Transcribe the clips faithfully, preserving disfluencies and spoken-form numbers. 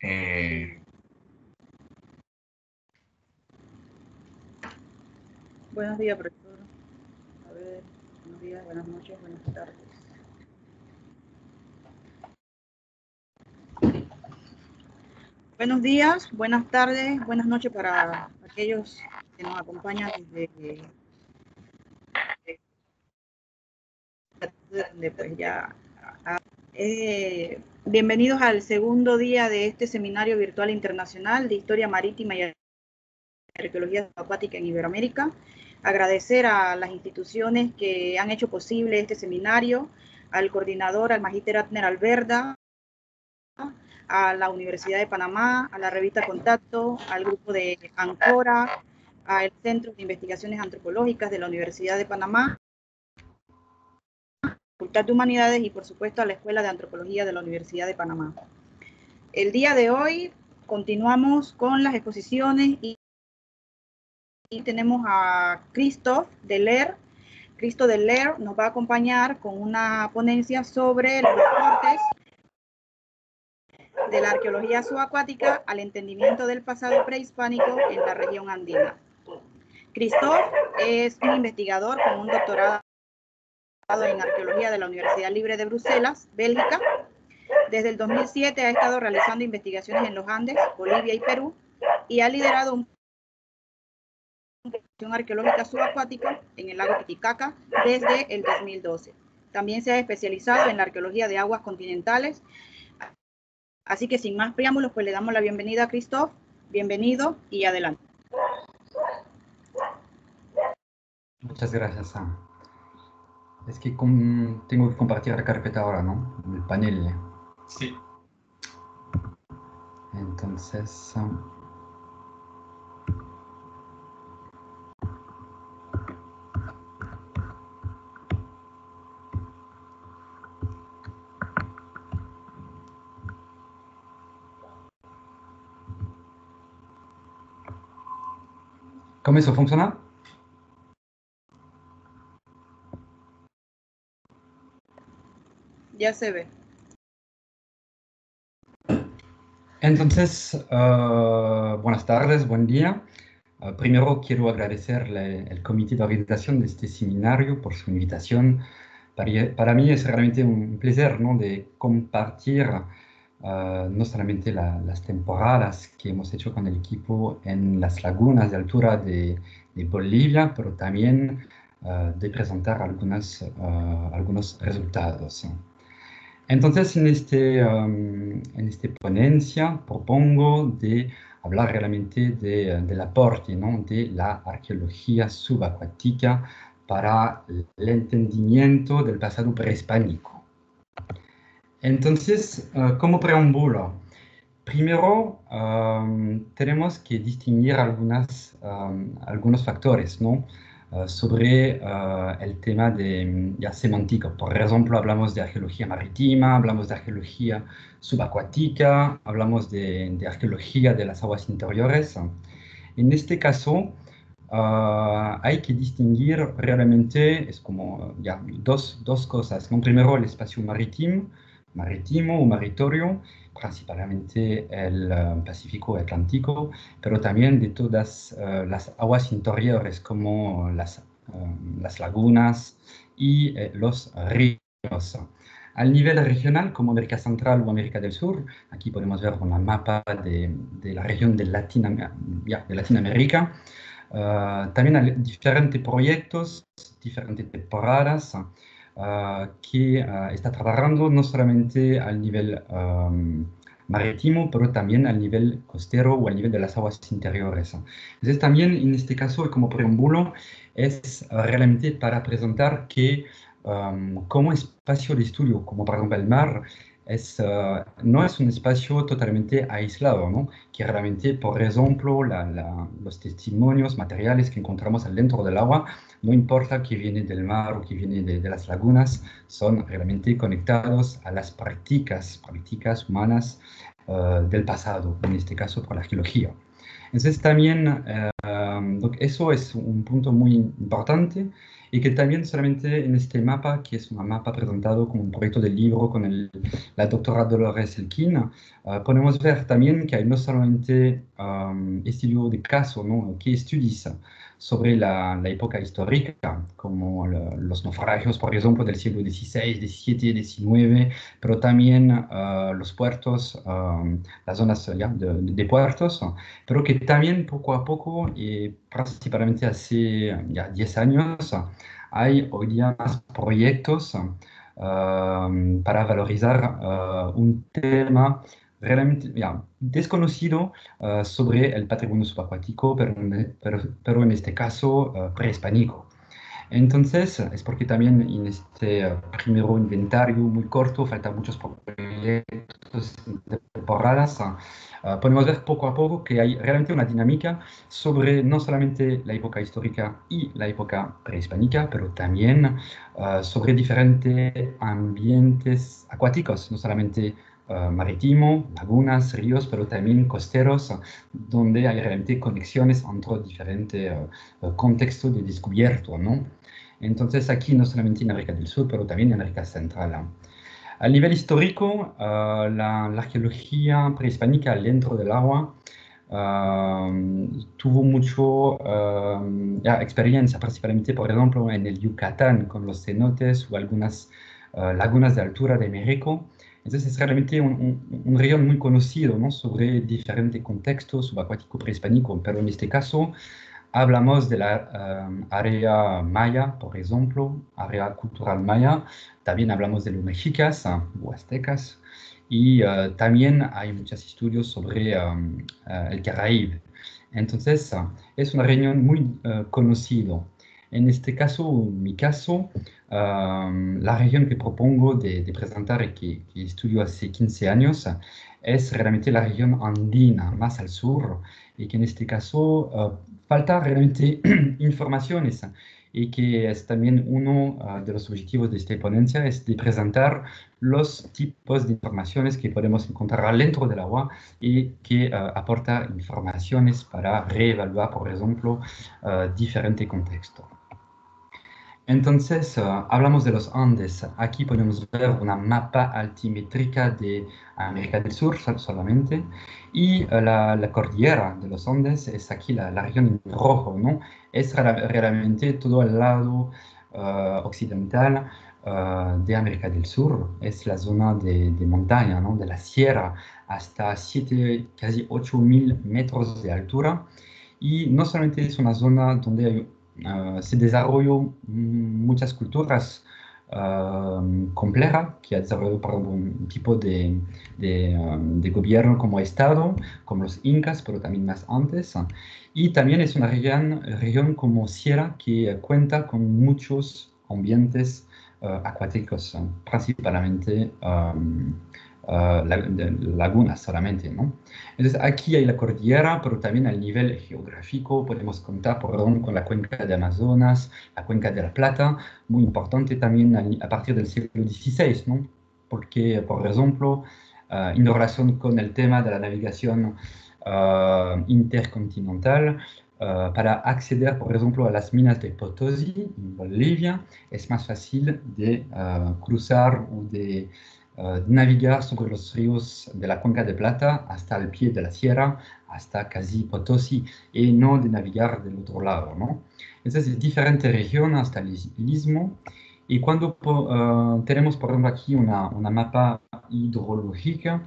Eh... Buenos días, profesor. A ver, buenos días, buenas noches, buenas tardes. Buenos días, buenas tardes, buenas noches para aquellos que nos acompañan desde donde pues ya eh, bienvenidos al segundo día de este seminario virtual internacional de Historia Marítima y Arqueología Acuática en Iberoamérica. Agradecer a las instituciones que han hecho posible este seminario, al coordinador, al magíster Abner Alberda, a la Universidad de Panamá, a la revista Contacto, al grupo de Ancora, al Centro de Investigaciones Antropológicas de la Universidad de Panamá, Facultad de Humanidades y por supuesto a la Escuela de Antropología de la Universidad de Panamá. El día de hoy continuamos con las exposiciones y, y tenemos a Christophe Deler. Christophe Deler nos va a acompañar con una ponencia sobre los aportes de la arqueología subacuática al entendimiento del pasado prehispánico en la región andina. Christophe es un investigador con un doctorado en arqueología de la Universidad Libre de Bruselas, Bélgica. Desde el dos mil siete ha estado realizando investigaciones en los Andes, Bolivia y Perú, y ha liderado una investigación arqueológica subacuática en el lago Titicaca desde el dos mil doce. También se ha especializado en la arqueología de aguas continentales. Así que sin más preámbulos, pues le damos la bienvenida a Christophe. Bienvenido y adelante. Muchas gracias, Sam. Es que con, tengo que compartir la carpeta ahora, ¿no? El panel. Sí. Entonces... Um, ¿Cómo eso funciona? Ya se ve. Entonces, uh, buenas tardes, buen día. Uh, primero quiero agradecerle al comité de organización de este seminario por su invitación. Para, para mí es realmente un placer, ¿no?, de compartir uh, no solamente la, las temporadas que hemos hecho con el equipo en las lagunas de altura de, de Bolivia, pero también uh, de presentar algunas, uh, algunos resultados. Entonces, en este, um, en esta ponencia propongo de hablar realmente de, del aporte, ¿no?, de la arqueología subacuática para el entendimiento del pasado prehispánico. Entonces, uh, como preámbulo, primero um, tenemos que distinguir algunas, um, algunos factores, ¿no?, Uh, sobre uh, el tema de ya semántico. Por ejemplo, hablamos de arqueología marítima, hablamos de arqueología subacuática, hablamos de, de arqueología de las aguas interiores. En este caso, uh, hay que distinguir realmente, es como ya, dos, dos cosas, ¿no? Primero, el espacio marítimo, marítimo o maritorio, principalmente el uh, Pacífico Atlántico, pero también de todas uh, las aguas interiores como las, uh, las lagunas y eh, los ríos. Al nivel regional, como América Central o América del Sur, aquí podemos ver un mapa de, de la región de, Latina, ya, de Latinoamérica. Uh, también hay diferentes proyectos, diferentes temporadas, Uh, que uh, está trabajando no solamente al nivel um, marítimo, pero también al nivel costero o al nivel de las aguas interiores. Entonces también en este caso, como preámbulo, es uh, realmente para presentar que um, como espacio de estudio, como por ejemplo el mar, es, uh, no es un espacio totalmente aislado, ¿no?, que realmente, por ejemplo, la, la, los testimonios materiales que encontramos dentro del agua, no importa que viene del mar o que viene de, de las lagunas, son realmente conectados a las prácticas, prácticas humanas uh, del pasado, en este caso por la arqueología. Entonces también uh, eso es un punto muy importante. y que también solamente en este mapa, que es un mapa presentado como un proyecto de libro con el, la doctora Dolores Elkin, uh, podemos ver también que hay no solamente um, estudio de caso, ¿no? Que estudios sobre la, la época histórica, como la, los naufragios, por ejemplo, del siglo dieciséis, diecisiete, diecinueve, pero también uh, los puertos, um, las zonas ya, de, de puertos, pero que también poco a poco, y principalmente hace ya diez años, hay hoy día más proyectos uh, para valorizar uh, un tema realmente ya, desconocido uh, sobre el patrimonio subacuático, pero, pero, pero en este caso uh, prehispánico. Entonces, es porque también en este uh, primero inventario muy corto, faltan muchos proyectos de temporadas, uh, podemos ver poco a poco que hay realmente una dinámica sobre no solamente la época histórica y la época prehispánica, pero también uh, sobre diferentes ambientes acuáticos, no solamente Uh, marítimo, lagunas, ríos, pero también costeros, uh, donde hay realmente conexiones entre diferentes uh, uh, contextos de descubierto, ¿no? Entonces aquí no solamente en América del Sur, pero también en América Central. A nivel histórico, uh, la, la arqueología prehispánica dentro del agua uh, tuvo mucho uh, ya, experiencia, principalmente, por ejemplo, en el Yucatán, con los cenotes o algunas uh, lagunas de altura de México. Entonces es realmente un, un, un río muy conocido, ¿no? Sobre diferentes contextos subacuático prehispánico, pero en este caso hablamos de la um, área maya, por ejemplo, área cultural maya, también hablamos de los mexicas o aztecas, y uh, también hay muchos estudios sobre um, uh, el Caribe. Entonces uh, es una región muy uh, conocida. En este caso, en mi caso, um, la región que propongo de, de presentar y que, que, estudio hace quince años es realmente la región andina, más al sur, y que en este caso uh, falta realmente informaciones, y que es también uno uh, de los objetivos de esta ponencia, es de presentar los tipos de informaciones que podemos encontrar dentro del agua y que uh, aporta informaciones para reevaluar, por ejemplo, uh, diferentes contextos. Entonces, uh, hablamos de los Andes. Aquí podemos ver una mapa altimétrica de América del Sur sol solamente. Y uh, la, la, cordillera de los Andes es aquí la, la región en rojo, ¿no? Es realmente todo el lado uh, occidental uh, de América del Sur. Es la zona de, de montaña, ¿no? De la sierra, hasta siete, casi ocho mil metros de altura. Y no solamente es una zona donde hay Uh, se desarrolló muchas culturas uh, complejas que ha desarrollado por ejemplo, un tipo de, de, um, de gobierno como Estado, como los incas, pero también más antes. Y también es una región, región como sierra que uh, cuenta con muchos ambientes uh, acuáticos, uh, principalmente um, uh, lagunas solamente, ¿no? Entonces aquí hay la cordillera, pero también al nivel geográfico podemos contar, por ejemplo, con la cuenca de Amazonas, la cuenca de la Plata, muy importante también a, a partir del siglo dieciséis, ¿no? Porque, por ejemplo, uh, en relación con el tema de la navegación uh, intercontinental, uh, para acceder, por ejemplo, a las minas de Potosí, en Bolivia, es más fácil de uh, cruzar o de Uh, navegar sobre los ríos de la Cuenca de Plata hasta el pie de la sierra, hasta casi Potosí, y no de navegar del otro lado, ¿no? Entonces, es diferente región hasta el istmo. Y cuando uh, tenemos, por ejemplo, aquí una, una mapa hidrológica,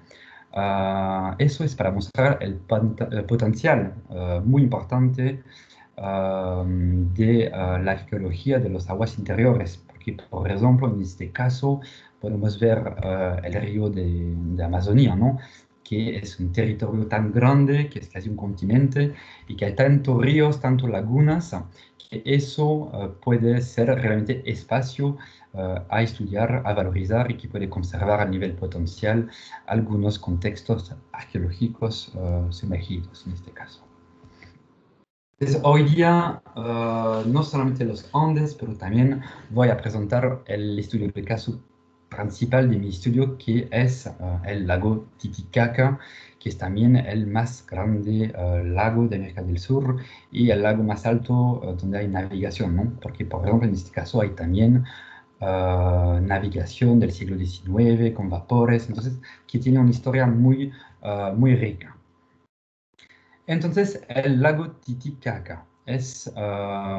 uh, eso es para mostrar el, el potencial uh, muy importante uh, de uh, la arqueología de las aguas interiores, porque, por ejemplo, en este caso, podemos ver uh, el río de, de Amazonía, ¿no? Que es un territorio tan grande, que es casi un continente, y que hay tantos ríos, tantas lagunas, que eso uh, puede ser realmente espacio uh, a estudiar, a valorizar, y que puede conservar a nivel potencial algunos contextos arqueológicos uh, sumergidos en este caso. Entonces, hoy día, uh, no solamente los Andes, pero también voy a presentar el estudio de caso principal de mi estudio, que es uh, el lago Titicaca, que es también el más grande uh, lago de América del Sur y el lago más alto uh, donde hay navegación, ¿no? Porque, por ejemplo, en este caso hay también uh, navegación del siglo diecinueve con vapores, entonces, que tiene una historia muy, uh, muy rica. Entonces, el lago Titicaca es uh,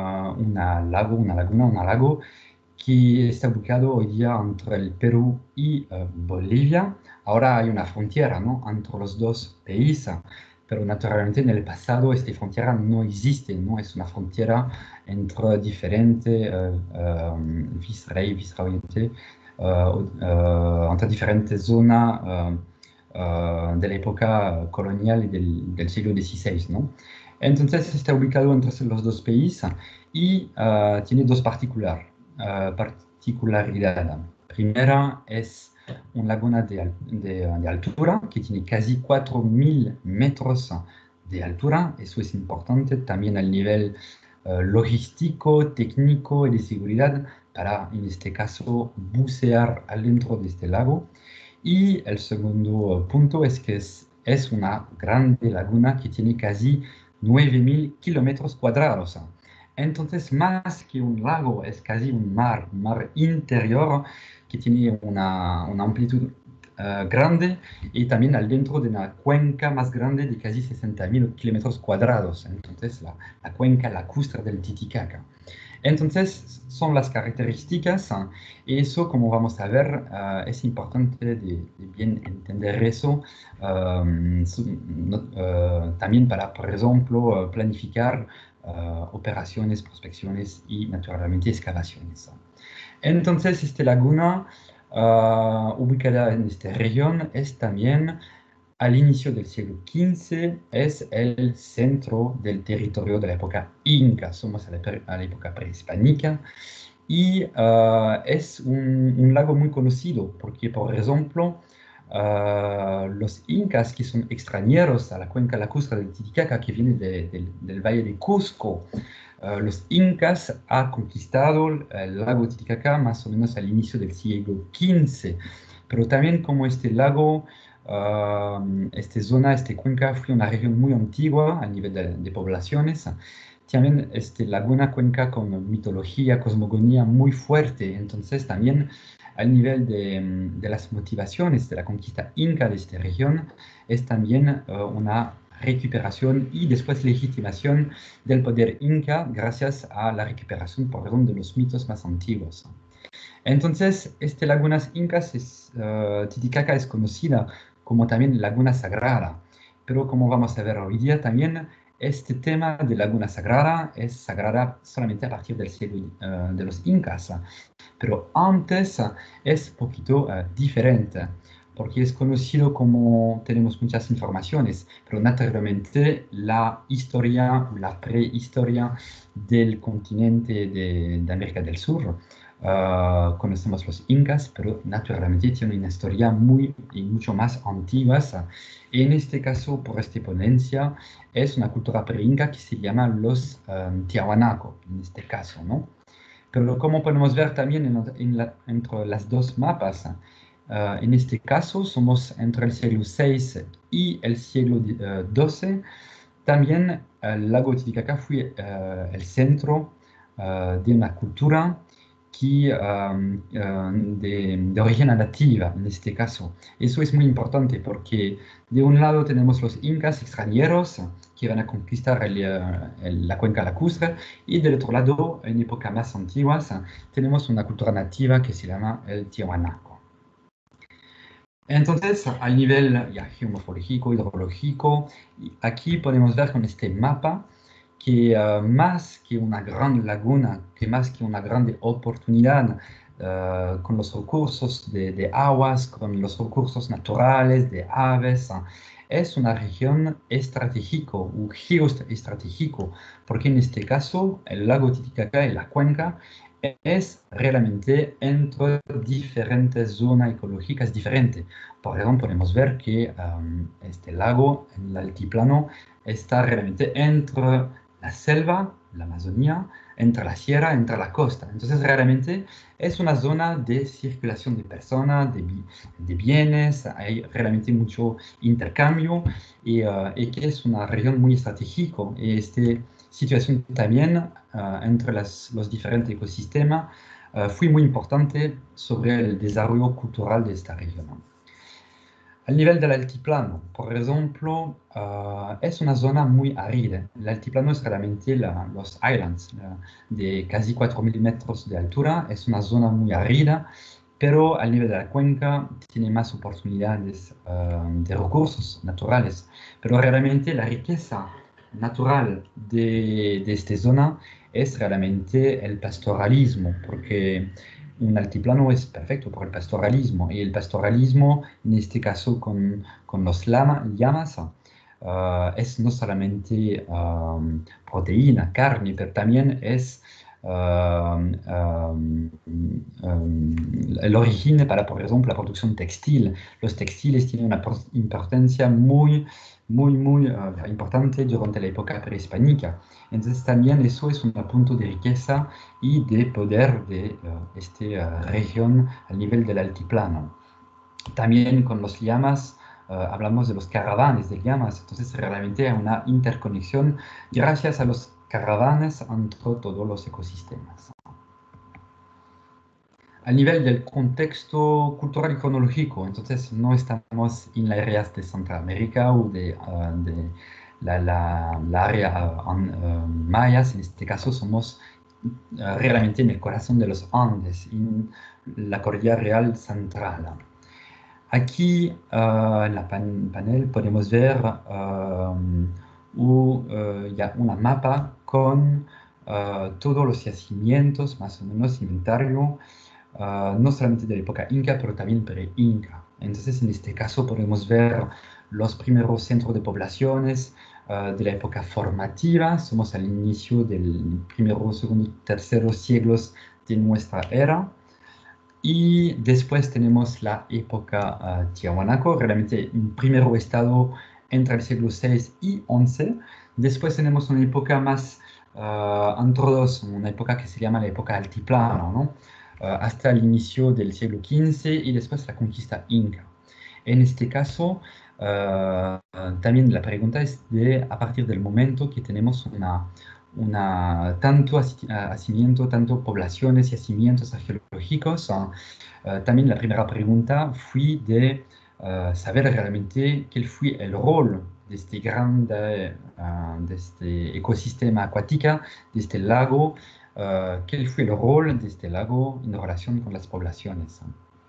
una lago, una laguna, un lago que está ubicado hoy día entre el Perú y uh, Bolivia. Ahora hay una frontera, ¿no?, entre los dos países, pero naturalmente en el pasado esta frontera no existe, ¿no? Es una frontera entre diferentes uh, um, vicerey, viceroyente, uh, uh, entre diferentes zonas uh, uh, de la época colonial y del, del siglo dieciséis, ¿no? Entonces está ubicado entre los dos países y uh, tiene dos particulares. Uh, particularidad. Primera es una laguna de, de, de altura que tiene casi cuatro mil metros de altura. Eso es importante también al nivel uh, logístico, técnico y de seguridad para, en este caso, bucear adentro de este lago. Y el segundo punto es que es, es una grande laguna que tiene casi nueve mil kilómetros cuadrados. Entonces, más que un lago, es casi un mar, un mar interior que tiene una, una amplitud uh, grande y también al dentro de una cuenca más grande de casi sesenta mil kilómetros cuadrados. Entonces, la, la cuenca lacustre del Titicaca. Entonces, son las características y eso, como vamos a ver, uh, es importante de, de bien entender eso, um, no, uh, también para, por ejemplo, uh, planificar Uh, operaciones, prospecciones y naturalmente excavaciones. Entonces, esta laguna uh, ubicada en esta región es también al inicio del siglo quince, es el centro del territorio de la época inca, somos a la, a la época prehispánica, y uh, es un, un lago muy conocido porque, por ejemplo, Uh, los incas, que son extranjeros a la cuenca lacustre del Titicaca, que viene de, de, del valle de Cusco, uh, los incas han conquistado el lago Titicaca más o menos al inicio del siglo quince, pero también como este lago, uh, esta zona, esta cuenca fue una región muy antigua a nivel de, de poblaciones, también este laguna cuenca con mitología, cosmogonía muy fuerte, entonces también al nivel de, de, las motivaciones de la conquista inca de esta región, es también uh, una recuperación y después legitimación del poder inca gracias a la recuperación, por ejemplo, de los mitos más antiguos. Entonces, estas lagunas incas, es, uh, Titicaca es conocida como también laguna sagrada, pero como vamos a ver hoy día también, este tema de laguna sagrada es sagrada solamente a partir del siglo uh, de los incas, pero antes es un poquito uh, diferente, porque es conocido como, tenemos muchas informaciones, pero naturalmente la historia, la prehistoria del continente de, de América del Sur, uh, conocemos los incas, pero naturalmente tiene una historia muy y mucho más antigua. En este caso, por esta ponencia, es una cultura pre-inca que se llama los um, Tiahuanaco, en este caso, ¿no? Pero como podemos ver también en, en la, entre las dos mapas, uh, en este caso somos entre el siglo seis y el siglo uh, doce. También el lago Titicaca fue uh, el centro uh, de una cultura que, um, uh, de, de origen nativa, en este caso. Eso es muy importante porque de un lado tenemos los incas extranjeros que van a conquistar el, el, la cuenca lacustre, y del otro lado, en épocas más antiguas, tenemos una cultura nativa que se llama el Tiahuanaco. Entonces, a nivel ya, geomorfológico, hidrológico, aquí podemos ver con este mapa que uh, más que una gran laguna, que más que una grande oportunidad uh, con los recursos de, de aguas, con los recursos naturales, de aves, uh, es una región estratégico, un geoestratégico, porque en este caso el lago Titicaca y la cuenca es realmente entre diferentes zonas ecológicas diferentes. Por ejemplo, podemos ver que um, este lago en el altiplano está realmente entre la selva, la Amazonía, entre la sierra, entre la costa. Entonces, realmente es una zona de circulación de personas, de, de bienes, hay realmente mucho intercambio y, uh, y que es una región muy estratégica. Y esta situación también uh, entre las, los diferentes ecosistemas uh, fue muy importante sobre el desarrollo cultural de esta región. Al nivel del altiplano, por ejemplo, uh, es una zona muy árida. El altiplano es realmente la, los islands la, de casi cuatro mil metros de altura. Es una zona muy árida, pero al nivel de la cuenca tiene más oportunidades uh, de recursos naturales. Pero realmente la riqueza natural de, de esta zona es realmente el pastoralismo, porque un altiplano es perfecto por el pastoralismo, y el pastoralismo, en este caso con, con los lama, llamas, uh, es no solamente um, proteína, carne, pero también es um, um, um, el origen para, por ejemplo, la producción textil. Los textiles tienen una importancia muy, muy, muy uh, importante durante la época prehispánica. Entonces también eso es un punto de riqueza y de poder de uh, esta uh, región al nivel del altiplano. También con los llamas uh, hablamos de los caravanes de llamas, entonces realmente hay una interconexión gracias a los caravanes entre todos los ecosistemas. A nivel del contexto cultural y cronológico, entonces no estamos en las áreas de Centroamérica o de, uh, de la, la, la área uh, uh, mayas. En este caso somos uh, realmente en el corazón de los Andes, en la cordillera real central. Aquí uh, en la pan panel podemos ver uh, uh, ya una mapa con uh, todos los yacimientos, más o menos inventario, Uh, no solamente de la época inca, pero también pre-inca. Entonces, en este caso podemos ver los primeros centros de poblaciones uh, de la época formativa. Somos al inicio del primero, segundo, tercero siglos de nuestra era. Y después tenemos la época uh, Tiahuanaco, realmente un primer estado entre el siglo seis y once. Después tenemos una época más uh, entre dos, una época que se llama la época altiplano, ¿no? Uh, hasta el inicio del siglo quince y después la conquista inca. En este caso, uh, también la pregunta es de a partir del momento que tenemos una, una, tanto hacimiento, tanto poblaciones y yacimientos arqueológicos, uh, uh, también la primera pregunta fue de uh, saber realmente qué fue el rol de este grande, uh, de este ecosistema acuático, de este lago, Uh, qué fue el rol de este lago en relación con las poblaciones.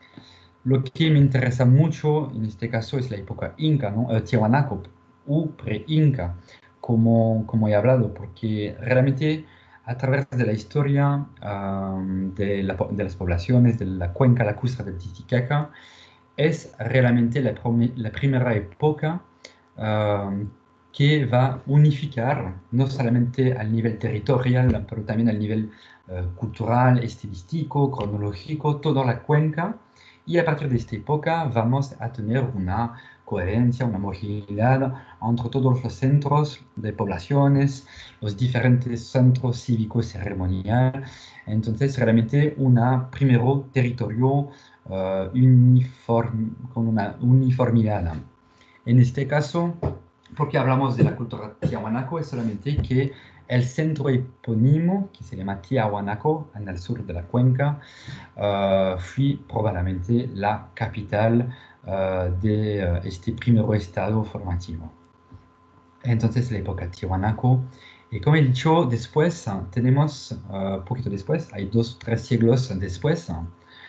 Lo que me interesa mucho en este caso es la época inca, ¿no? uh, Tiahuanaco o pre-inca, como, como he hablado, porque realmente a través de la historia um, de, la, de las poblaciones de la cuenca lacustre del Titicaca, es realmente la, la primera época um, que va a unificar, no solamente al nivel territorial, pero también al nivel uh, cultural, estilístico, cronológico, toda la cuenca. Y a partir de esta época vamos a tener una coherencia, una homogeneidad entre todos los centros de poblaciones, los diferentes centros cívicos ceremoniales. Entonces, realmente, un primero territorio uh, uniform, con una uniformidad. En este caso, porque hablamos de la cultura tiahuanaco, es solamente que el centro epónimo, que se llama Tiahuanaco, en el sur de la cuenca, uh, fue probablemente la capital uh, de uh, este primer estado formativo. Entonces, la época Tiahuanaco. Y como he dicho, después uh, tenemos, un uh, poquito después, hay dos o tres siglos después, uh,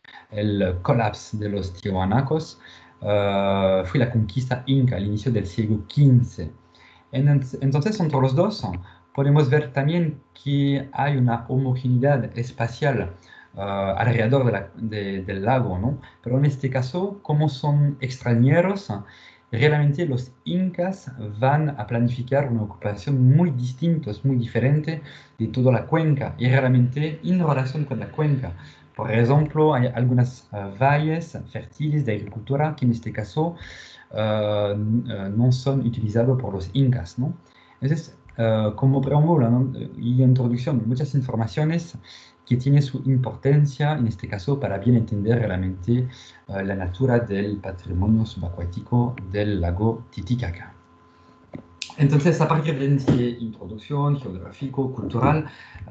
el colapso de los tiahuanacos. Uh, fue la conquista inca al inicio del siglo quince. Entonces, entre los dos, podemos ver también que hay una homogeneidad espacial uh, alrededor de la, de, del lago, ¿no? Pero en este caso, como son extranjeros, realmente los incas van a planificar una ocupación muy distinta, muy diferente de toda la cuenca, y realmente en relación con la cuenca. Por ejemplo, hay algunas uh, valles fértiles de agricultura que en este caso uh, uh, no son utilizados por los incas, ¿no? Entonces, uh, como preámbulo, ¿no? Y introducción, muchas informaciones que tienen su importancia, en este caso, para bien entender realmente uh, la natura del patrimonio subacuático del lago Titicaca. Entonces, a partir de esta introducción geográfico, cultural,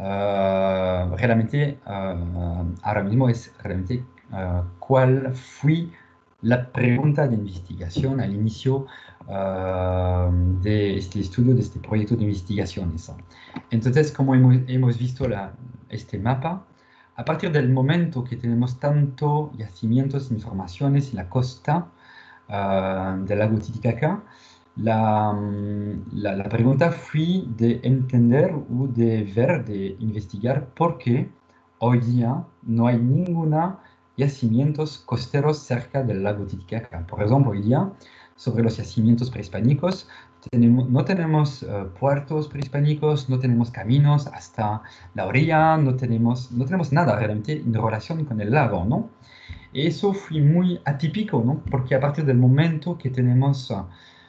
uh, realmente uh, ahora mismo es realmente uh, cuál fue la pregunta de investigación al inicio uh, de este estudio, de este proyecto de investigaciones. Entonces, como hemos, hemos visto la, este mapa, a partir del momento que tenemos tanto yacimientos, informaciones en la costa uh, del lago Titicaca, la, la, la, pregunta fue de entender o de ver, de investigar por qué hoy día no hay ninguna yacimientos costeros cerca del lago Titicaca. Por ejemplo, hoy día, sobre los yacimientos prehispánicos, tenemos, no tenemos uh, puertos prehispánicos, no tenemos caminos hasta la orilla, no tenemos, no tenemos nada realmente en relación con el lago, ¿no? Eso fue muy atípico, ¿no? Porque a partir del momento que tenemos uh,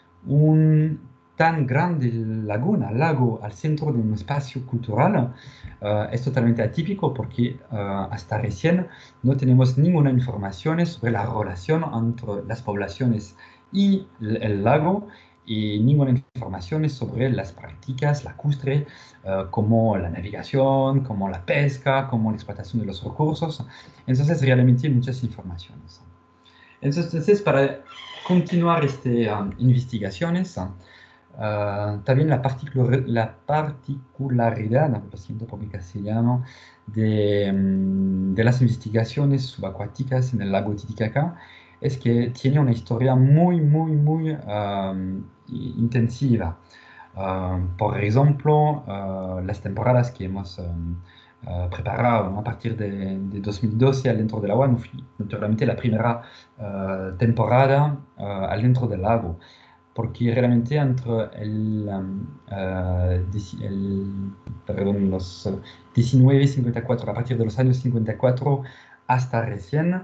un tan grande laguna, lago al centro de un espacio cultural, uh, es totalmente atípico porque uh, hasta recién no tenemos ninguna información sobre la relación entre las poblaciones y el, el lago y ninguna información sobre las prácticas lacustres uh, como la navegación, como la pesca, como la explotación de los recursos. Entonces, realmente muchas informaciones. Entonces, para continuar estas um, investigaciones, uh, también la, particular, la particularidad, lo siento por mi castellano, de, um, de las investigaciones subacuáticas en el lago Titicaca es que tiene una historia muy, muy, muy um, intensiva. Uh, por ejemplo, uh, las temporadas que hemos um, uh, preparado, ¿no? A partir de, de dos mil doce al dentro del agua, no fue naturalmente la primera uh, temporada uh, al dentro del lago, porque realmente entre el, um, uh, el perdón, los diecinueve cincuenta y cuatro, a partir de los años cincuenta y cuatro hasta recién,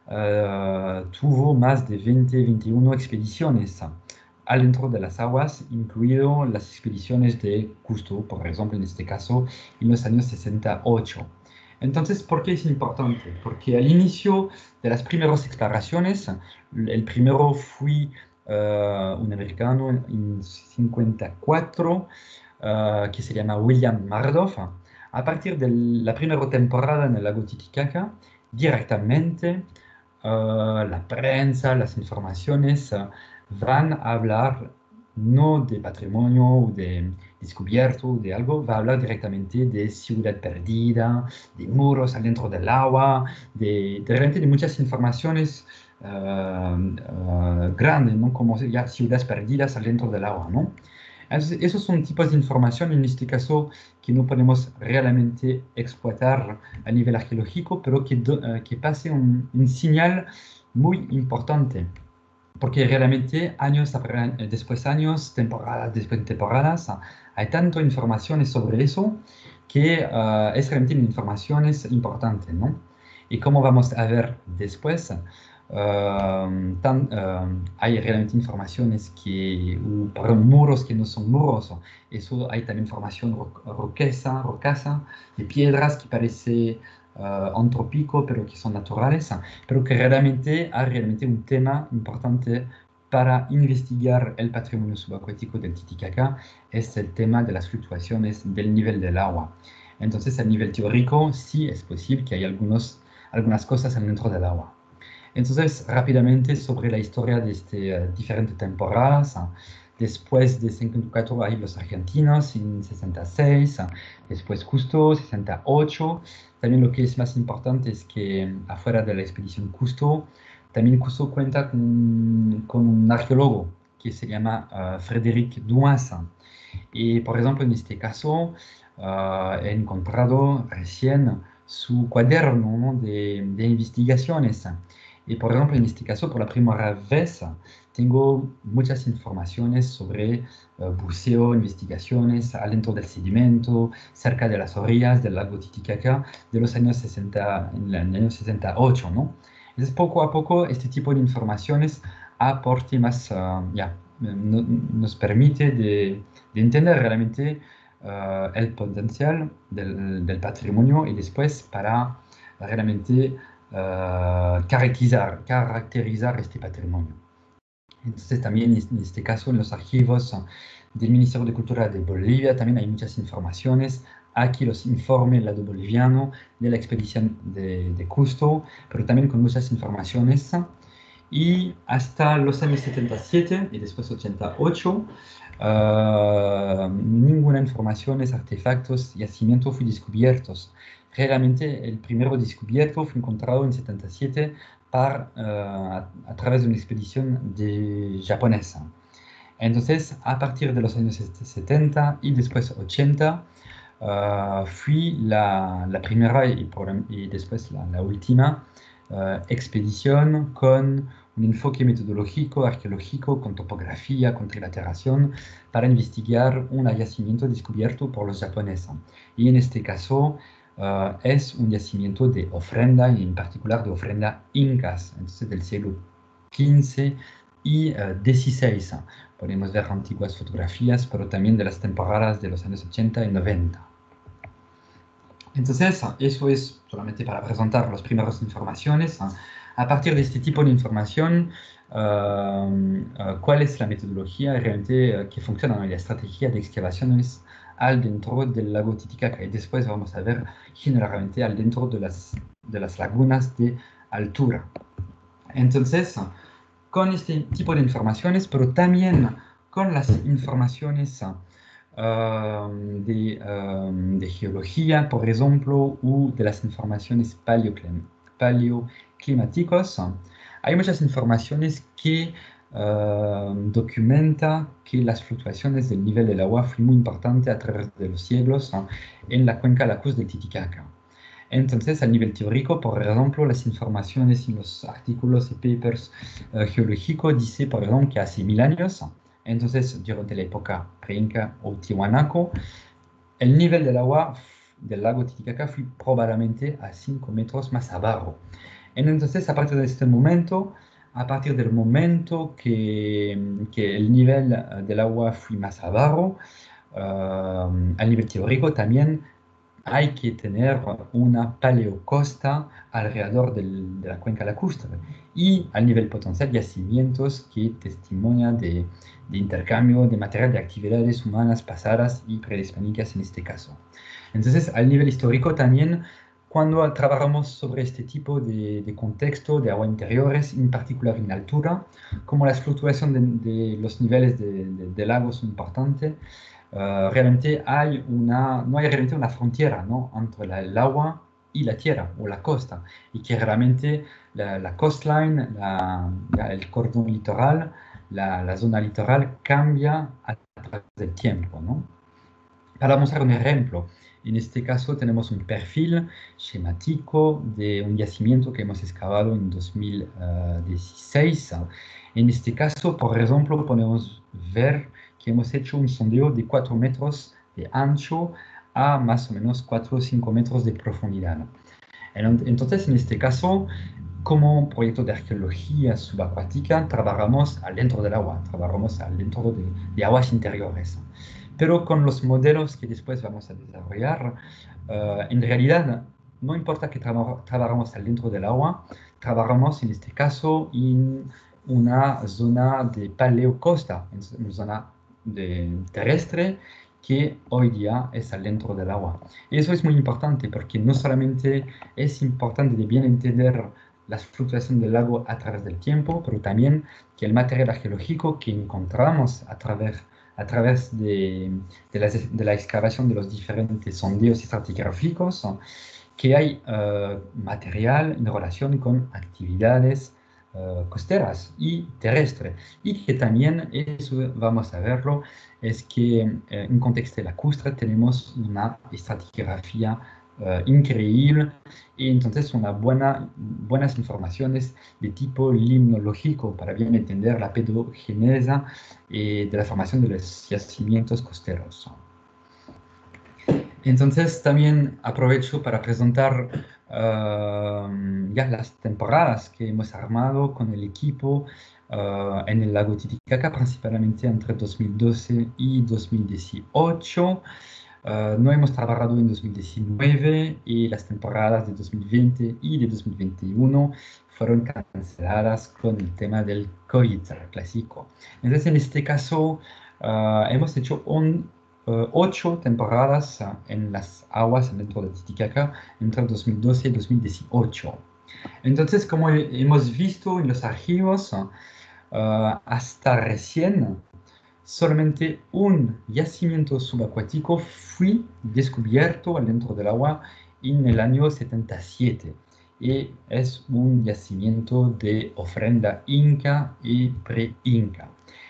uh, tuvo más de veinte, veintiuna expediciones adentro de las aguas, incluido las expediciones de Cousteau, por ejemplo, en este caso, en los años sesenta y ocho. Entonces, ¿por qué es importante? Porque al inicio de las primeras exploraciones, el primero fue uh, un americano en cincuenta y cuatro, uh, que se llama William Mardoff. A partir de la primera temporada en el lago Titicaca, directamente uh, la prensa, las informaciones, uh, van a hablar no de patrimonio o de descubierto de algo, va a hablar directamente de ciudad perdida, de muros adentro del agua, de, de realmente de muchas informaciones uh, uh, grandes, ¿no? Como ya ciudades perdidas adentro del agua, ¿no? Entonces, esos son tipos de información, en este caso, que no podemos realmente explotar a nivel arqueológico, pero que, do, uh, que pase un, un señal muy importante. Porque realmente años después años, temporadas después temporadas, hay tanta información sobre eso que uh, es realmente una información importante, ¿no? Y como vamos a ver después, uh, tan, uh, hay realmente informaciones que, uh, perdón, muros que no son muros, eso hay también información ro roquesa, rocasa, de piedras que parece Uh, antrópico, pero que son naturales, pero que realmente hay realmente un tema importante para investigar el patrimonio subacuático del Titicaca, es el tema de las fluctuaciones del nivel del agua. Entonces, a nivel teórico, sí es posible que hay algunos, algunas cosas dentro del agua. Entonces, rápidamente sobre la historia de estas uh, diferentes temporadas. Después de cincuenta y cuatro hay los argentinos en sesenta y seis, después Cousteau, sesenta y ocho. También lo que es más importante es que afuera de la expedición Cousteau, también Cousteau cuenta con, con un arqueólogo que se llama uh, Frédéric Dumas. Y por ejemplo, en este caso, uh, he encontrado recién su cuaderno, ¿no? de, de investigaciones. Y por ejemplo, en este caso, por la primera vez, tengo muchas informaciones sobre uh, buceo, investigaciones adentro del sedimento, cerca de las orillas del lago Titicaca, de los años sesenta, en el año sesenta y ocho, ¿no? Entonces, poco a poco, este tipo de informaciones aporte más, uh, ya, no, nos permite de, de entender realmente uh, el potencial del, del, patrimonio y después para realmente uh, caracterizar, caracterizar este patrimonio. Entonces también en este caso en los archivos del Ministerio de Cultura de Bolivia también hay muchas informaciones. Aquí los informes del lado boliviano de la expedición de, de Custo, pero también con muchas informaciones. Y hasta los años setenta y siete y después ochenta y ocho, uh, ninguna información, artefactos, yacimientos fue descubiertos. Realmente el primero descubierto fue encontrado en setenta y siete par, uh, a, a través de una expedición de, japonesa. Entonces, a partir de los años setenta y después ochenta, uh, fui la, la primera y, por, y después la, la última uh, expedición con un enfoque metodológico, arqueológico, con topografía, con trilateración, para investigar un yacimiento descubierto por los japoneses. Y en este caso uh, es un yacimiento de ofrenda, y en particular de ofrenda incas, entonces del siglo quince y uh, dieciséis. Podemos ver antiguas fotografías, pero también de las temporadas de los años ochenta y noventa. Entonces, eso es solamente para presentar las primeras informaciones. A partir de este tipo de información, uh, uh, ¿cuál es la metodología realmente uh, que funciona en la estrategia de excavaciones al dentro del lago Titicaca? Y después vamos a ver generalmente al dentro de las, de las lagunas de altura. Entonces, con este tipo de informaciones, pero también con las informaciones uh, de, uh, de geología, por ejemplo, o de las informaciones paleoclim paleoclimáticas, hay muchas informaciones que uh, documentan que las fluctuaciones del nivel del agua fue muy importante a través de los siglos uh, en la cuenca lacustre del Titicaca. Entonces, a nivel teórico, por ejemplo, las informaciones y los artículos y papers uh, geológicos dicen, por ejemplo, que hace mil años, entonces, durante la época pre-inca o tihuanaco, el nivel del agua del lago Titicaca fue probablemente a cinco metros más abajo. Entonces, a partir de este momento, a partir del momento que, que el nivel del agua fue más abajo, uh, a nivel teórico también hay que tener una paleocosta alrededor del, de la cuenca lacustre y al nivel potencial yacimientos que testimonian de, de intercambio de material de actividades humanas pasadas y prehispánicas en este caso. Entonces, al nivel histórico también, cuando trabajamos sobre este tipo de, de contexto de agua interiores, en particular en altura, como la fluctuación de, de los niveles de, de, de lagos son importantes, Uh, realmente hay una, no hay realmente una frontera, ¿no?, entre la, el agua y la tierra o la costa, y que realmente la, la coastline, la, la, el cordón litoral, la, la zona litoral cambia a través del tiempo, ¿no? Para mostrar un ejemplo, en este caso tenemos un perfil schemático de un yacimiento que hemos excavado en dos mil dieciséis. En este caso, por ejemplo, podemos ver que hemos hecho un sondeo de cuatro metros de ancho a más o menos cuatro o cinco metros de profundidad. Entonces, en este caso, como proyecto de arqueología subacuática, trabajamos al dentro del agua, trabajamos al dentro de, de aguas interiores. Pero con los modelos que después vamos a desarrollar, uh, en realidad no importa que tra trabajamos al dentro del agua, trabajamos en este caso en una zona de paleocosta, en una zona de terrestre que hoy día es al dentro del agua. Y eso es muy importante porque no solamente es importante de bien entender las fluctuaciones del lago a través del tiempo, pero también que el material arqueológico que encontramos a través, a través de, de, la, de la excavación de los diferentes sondeos estratigráficos, que hay uh, material en relación con actividades uh, costeras y terrestres, y que también, eso vamos a verlo, es que eh, en contexto lacustre tenemos una estratigrafía uh, increíble y entonces una buena, buenas informaciones de tipo limnológico para bien entender la pedogénese eh, de la formación de los yacimientos costeros. Entonces también aprovecho para presentar uh, ya las temporadas que hemos armado con el equipo uh, en el lago Titicaca, principalmente entre dos mil doce y dos mil dieciocho. Uh, no hemos trabajado en dos mil diecinueve y las temporadas de dos mil veinte y de dos mil veintiuno fueron canceladas con el tema del COVID clásico. Entonces, en este caso, uh, hemos hecho un, uh, ocho temporadas uh, en las aguas dentro de Titicaca entre dos mil doce y dos mil dieciocho. Entonces, como hemos visto en los archivos, uh, hasta recién, solamente un yacimiento subacuático fue descubierto dentro del agua en el año setenta y siete. Y es un yacimiento de ofrenda inca y pre-inca.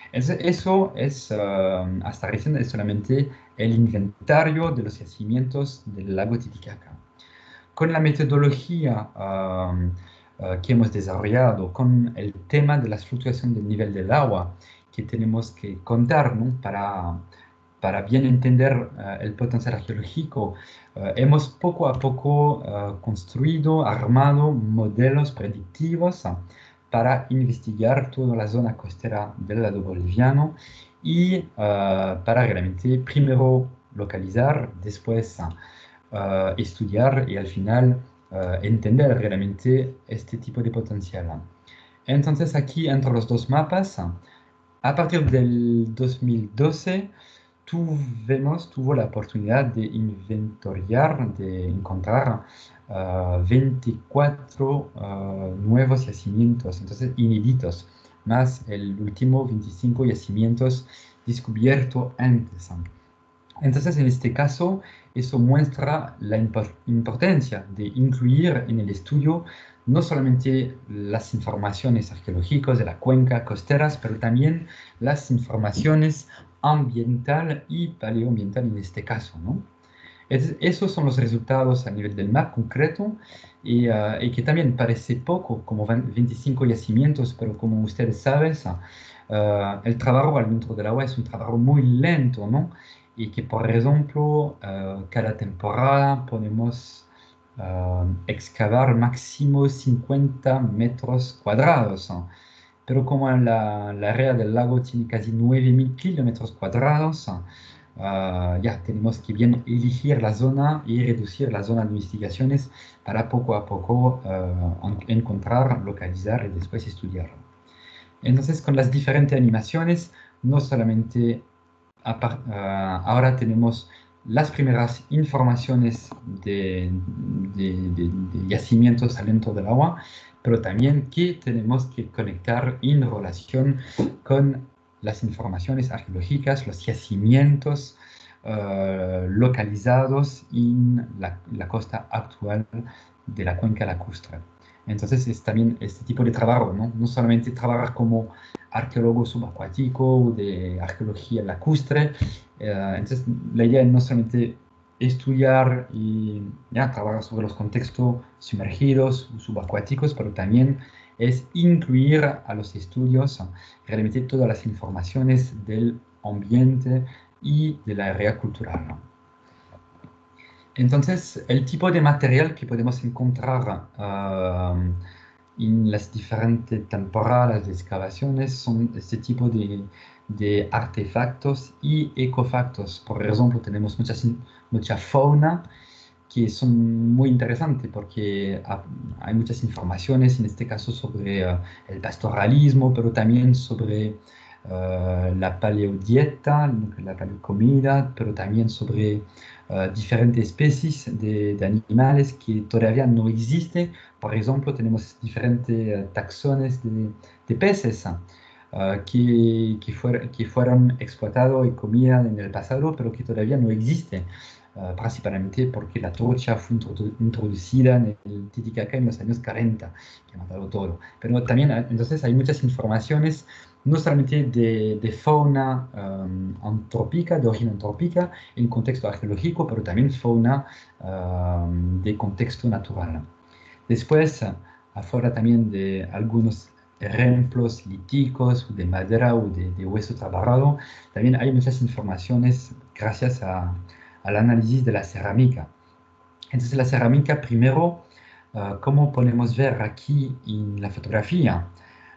Eso es, uh, hasta recién, es solamente el inventario de los yacimientos del lago Titicaca. Con la metodología uh, uh, que hemos desarrollado, con el tema de la fluctuación del nivel del agua, que tenemos que contar, ¿no? para, para bien entender uh, el potencial arqueológico, uh, hemos poco a poco uh, construido, armado modelos predictivos uh, para investigar toda la zona costera del lado boliviano y uh, para realmente primero localizar, después uh, Uh, estudiar y al final uh, entender realmente este tipo de potencial. Entonces aquí entre los dos mapas, a partir del dos mil doce, tuvimos, tuvo la oportunidad de inventoriar, de encontrar uh, veinticuatro uh, nuevos yacimientos, entonces inéditos, más el último veinticinco yacimientos descubiertos antes. Entonces, en este caso, eso muestra la impor- importancia de incluir en el estudio no solamente las informaciones arqueológicas de la cuenca costeras, pero también las informaciones ambiental y paleoambiental en este caso, ¿no? Es- esos son los resultados a nivel del map concreto y, uh, y que también parece poco, como veinticinco yacimientos, pero como ustedes saben, uh, el trabajo al dentro del agua es un trabajo muy lento, ¿no? Y que, por ejemplo, uh, cada temporada podemos uh, excavar máximo cincuenta metros cuadrados, ¿no? Pero como la, la área del lago tiene casi nueve mil kilómetros cuadrados, uh, ya tenemos que bien elegir la zona y reducir la zona de investigaciones para poco a poco uh, encontrar, localizar y después estudiar. Entonces, con las diferentes animaciones, no solamente apar- uh, ahora tenemos las primeras informaciones de, de, de, de yacimientos adentro del agua, pero también que tenemos que conectar en relación con las informaciones arqueológicas, los yacimientos uh, localizados en la, la costa actual de la cuenca lacustre. Entonces es también este tipo de trabajo, ¿no? No solamente trabajar como arqueólogo subacuático o de arqueología lacustre. Eh, entonces la idea es no solamente estudiar y ya, trabajar sobre los contextos sumergidos o subacuáticos, pero también es incluir a los estudios realmente todas las informaciones del ambiente y de la área cultural, ¿no? Entonces, el tipo de material que podemos encontrar uh, en las diferentes temporadas de excavaciones son este tipo de, de artefactos y ecofactos. Por ejemplo, tenemos muchas, mucha fauna que son muy interesantes porque ha- hay muchas informaciones, en este caso sobre uh, el pastoralismo, pero también sobre uh, la paleodieta, la paleocomida, pero también sobre uh, diferentes especies de, de animales que todavía no existen. Por ejemplo, tenemos diferentes uh, taxones de, de peces uh, que, que, fuer- que fueron explotados y comidos en el pasado, pero que todavía no existen. Uh, principalmente porque la trucha fue introdu- introducida en el Titicaca en los años cuarenta, que ha matado todo. Pero también, uh, entonces, hay muchas informaciones, no solamente de, de fauna um, antrópica, de origen antrópica, en contexto arqueológico, pero también fauna um, de contexto natural. Después, uh, afuera también de algunos ejemplos litícos, de madera o de, de hueso trabajado, también hay muchas informaciones gracias a al análisis de la cerámica. Entonces la cerámica primero, uh, como podemos ver aquí en la fotografía,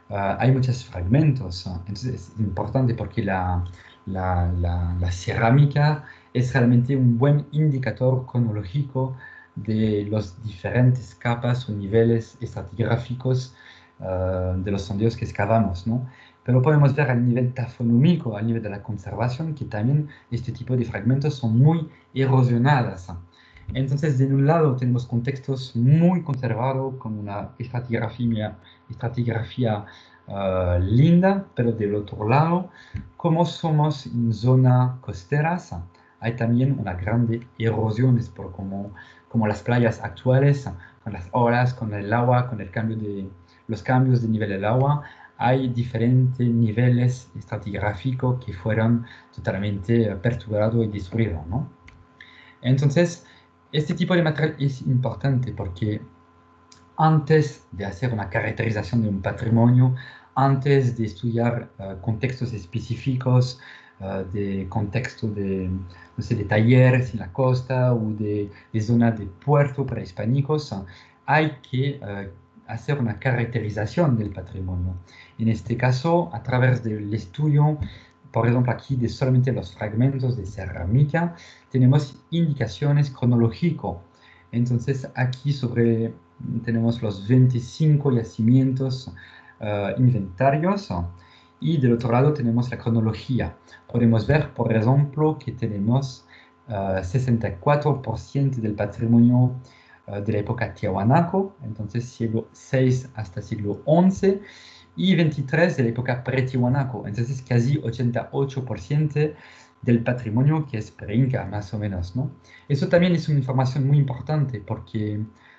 uh, hay muchos fragmentos. Entonces es importante porque la, la, la, la cerámica es realmente un buen indicador cronológico de los diferentes capas o niveles estratigráficos uh, de los sondeos que excavamos, ¿no? Pero podemos ver al nivel tafonómico, al nivel de la conservación, que también este tipo de fragmentos son muy erosionadas. Entonces, de un lado tenemos contextos muy conservados, con una estratigrafía, estratigrafía uh, linda, pero del otro lado, como somos en zona costeras, hay también una grande erosiones, por como, como las playas actuales, con las olas, con el agua, con el cambio de, los cambios de nivel del agua, hay diferentes niveles estratigráficos que fueron totalmente perturbados y destruidos, ¿no? Entonces, este tipo de material es importante porque antes de hacer una caracterización de un patrimonio, antes de estudiar uh, contextos específicos, uh, de contexto de, no sé, de talleres en la costa o de, de zonas de puertos prehispánicos, uh, hay que uh, hacer una caracterización del patrimonio. En este caso, a través del estudio, por ejemplo, aquí de solamente los fragmentos de cerámica, tenemos indicaciones cronológicas. Entonces, aquí sobre tenemos los veinticinco yacimientos uh, inventarios y del otro lado tenemos la cronología. Podemos ver, por ejemplo, que tenemos uh, sesenta y cuatro por ciento del patrimonio uh, de la época Tiahuanaco, entonces siglo seis hasta siglo once, y veintitrés de la época pre-Tiahuanaco, entonces casi ochenta y ocho por ciento del patrimonio que es pre-Inca, más o menos, ¿no? Eso también es una información muy importante porque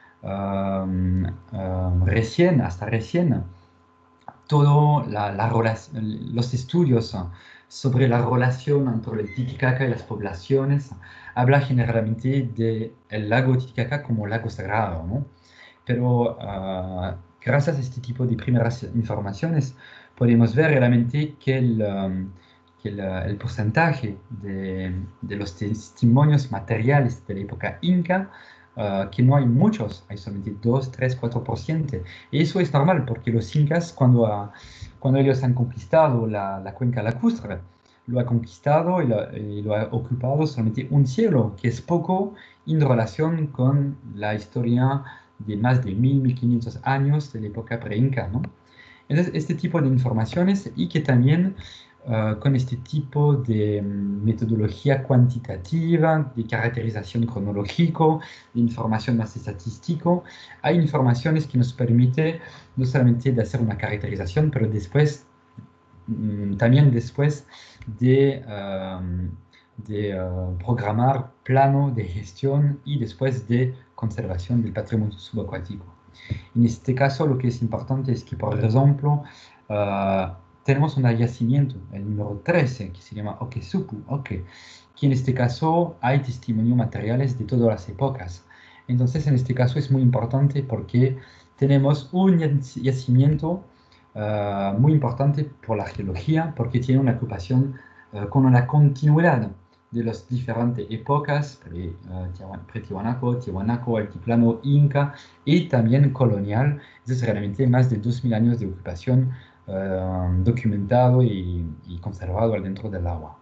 Um, um, recién, hasta recién, todos la, la los estudios sobre la relación entre el Titicaca y las poblaciones habla generalmente del lago Titicaca como lago sagrado, ¿no? Pero uh, gracias a este tipo de primeras informaciones podemos ver realmente que el, um, que el, el porcentaje de, de los testimonios materiales de la época inca, Uh, que no hay muchos, hay solamente dos, tres, cuatro por ciento. Y eso es normal, porque los incas, cuando, uh, cuando ellos han conquistado la, la cuenca lacustre, lo ha conquistado y lo, y lo, ha ocupado solamente un siglo, que es poco en relación con la historia de más de mil, mil quinientos años de la época pre-inca, ¿no? Entonces, este tipo de informaciones y que también uh, con este tipo de um, metodología cuantitativa, de caracterización cronológico, de información más estadístico, hay informaciones que nos permiten no solamente de hacer una caracterización, pero después, um, también después de, um, de uh, programar plano de gestión y después de conservación del patrimonio subacuático. En este caso, lo que es importante es que, por ejemplo, uh, tenemos un yacimiento, el número trece, que se llama Okesupu, Oke, que en este caso hay testimonios materiales de todas las épocas. Entonces, en este caso es muy importante porque tenemos un yacimiento uh, muy importante por la geología, porque tiene una ocupación uh, con una continuidad de las diferentes épocas, pre-Tiahuanaco, Tiahuanaco, Altiplano, Inca y también colonial. Es realmente más de dos mil años de ocupación uh, documentado y, y conservado dentro del agua.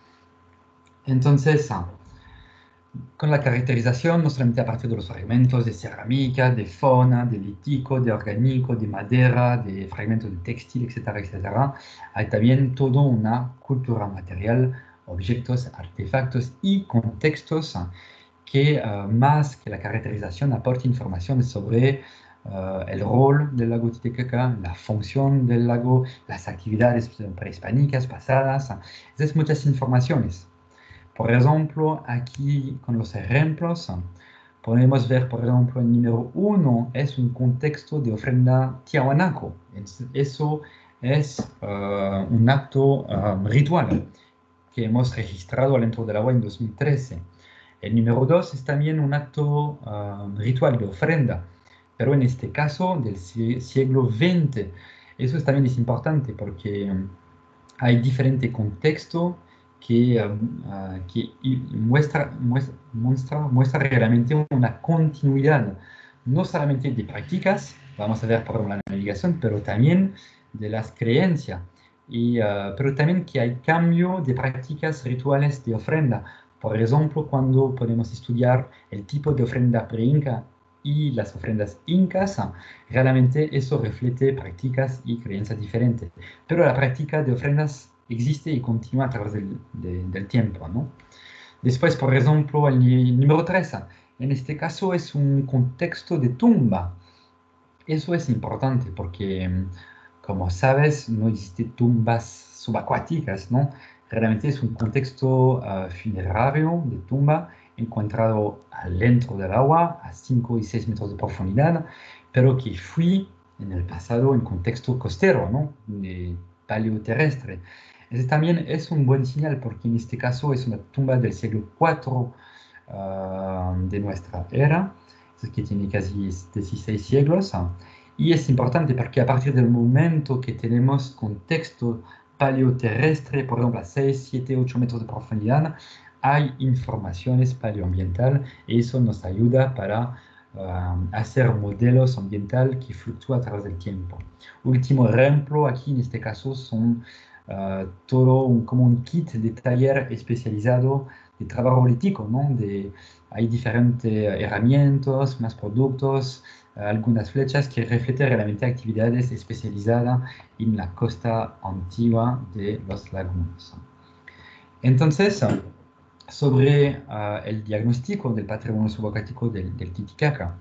Entonces, uh, con la caracterización, no solamente a partir de los fragmentos de cerámica, de fauna, de lítico, de orgánico, de madera, de fragmentos de textil, etcétera, etcétera, hay también toda una cultura material, objetos, artefactos y contextos que uh, más que la caracterización aporta información sobre uh, el rol del lago Titicaca, la función del lago, las actividades prehispánicas pasadas. Entonces, muchas informaciones. Por ejemplo, aquí con los ejemplos, podemos ver, por ejemplo, el número uno es un contexto de ofrenda tiahuanaco. Eso es uh, un acto uh, ritual que hemos registrado dentro del agua en dos mil trece. El número dos es también un acto uh, ritual de ofrenda, pero en este caso del siglo veinte. Eso también es importante porque um, hay diferentes contextos que, uh, uh, que muestra, muestra, muestra, muestra realmente una continuidad, no solamente de prácticas, vamos a ver por ejemplo la navegación, pero también de las creencias, y, uh, pero también que hay cambio de prácticas rituales de ofrenda. Por ejemplo, cuando podemos estudiar el tipo de ofrenda pre-inca y las ofrendas incas, realmente eso refleja prácticas y creencias diferentes. Pero la práctica de ofrendas existe y continúa a través del, de, del tiempo, ¿no? Después, por ejemplo, el número tres. En este caso es un contexto de tumba. Eso es importante porque, como sabes, no existen tumbas subacuáticas, ¿no? Realmente es un contexto uh, funerario de tumba encontrado dentro del agua a cinco y seis metros de profundidad, pero que fui en el pasado en contexto costero, ¿no? De paleoterrestre. Ese también es un buen señal porque en este caso es una tumba del siglo cuatro uh, de nuestra era, que tiene casi dieciséis siglos. Y es importante porque a partir del momento que tenemos contexto paleoterrestre, por ejemplo, a seis, siete, ocho metros de profundidad, hay informaciones paleoambiental y eso nos ayuda para uh, hacer modelos ambientales que fluctúan a través del tiempo. Último ejemplo aquí en este caso son uh, todo un, como un kit de taller especializado de trabajo lítico, ¿no? De, hay diferentes herramientas, más productos, algunas flechas que reflejan realmente actividades especializadas en la costa antigua de los lagunas. Entonces, sobre uh, el diagnóstico del patrimonio subacuático del, del Titicaca,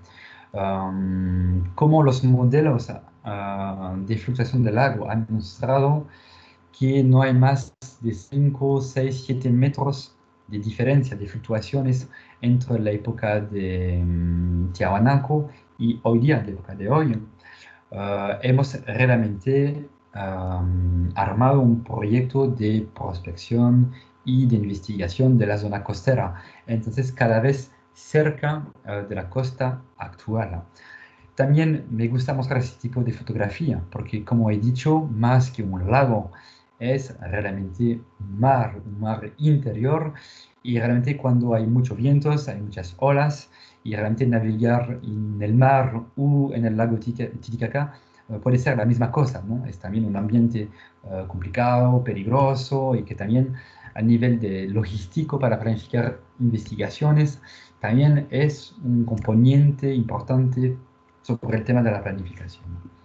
um, como los modelos uh, de fluctuación del lago han mostrado que no hay más de cinco, seis, siete metros de diferencia de fluctuaciones entre la época de um, Tiahuanaco y hoy día, la época de hoy. Uh, hemos realmente um, armado un proyecto de prospección y de investigación de la zona costera, entonces cada vez cerca uh, de la costa actual. También me gusta mostrar este tipo de fotografía, porque como he dicho, más que un lago, es realmente un mar, un mar interior, y realmente cuando hay muchos vientos, hay muchas olas, y realmente navegar en el mar o en el lago Titicaca uh, puede ser la misma cosa, ¿no? Es también un ambiente uh, complicado, peligroso, y que también a nivel de logístico para planificar investigaciones, también es un componente importante sobre el tema de la planificación.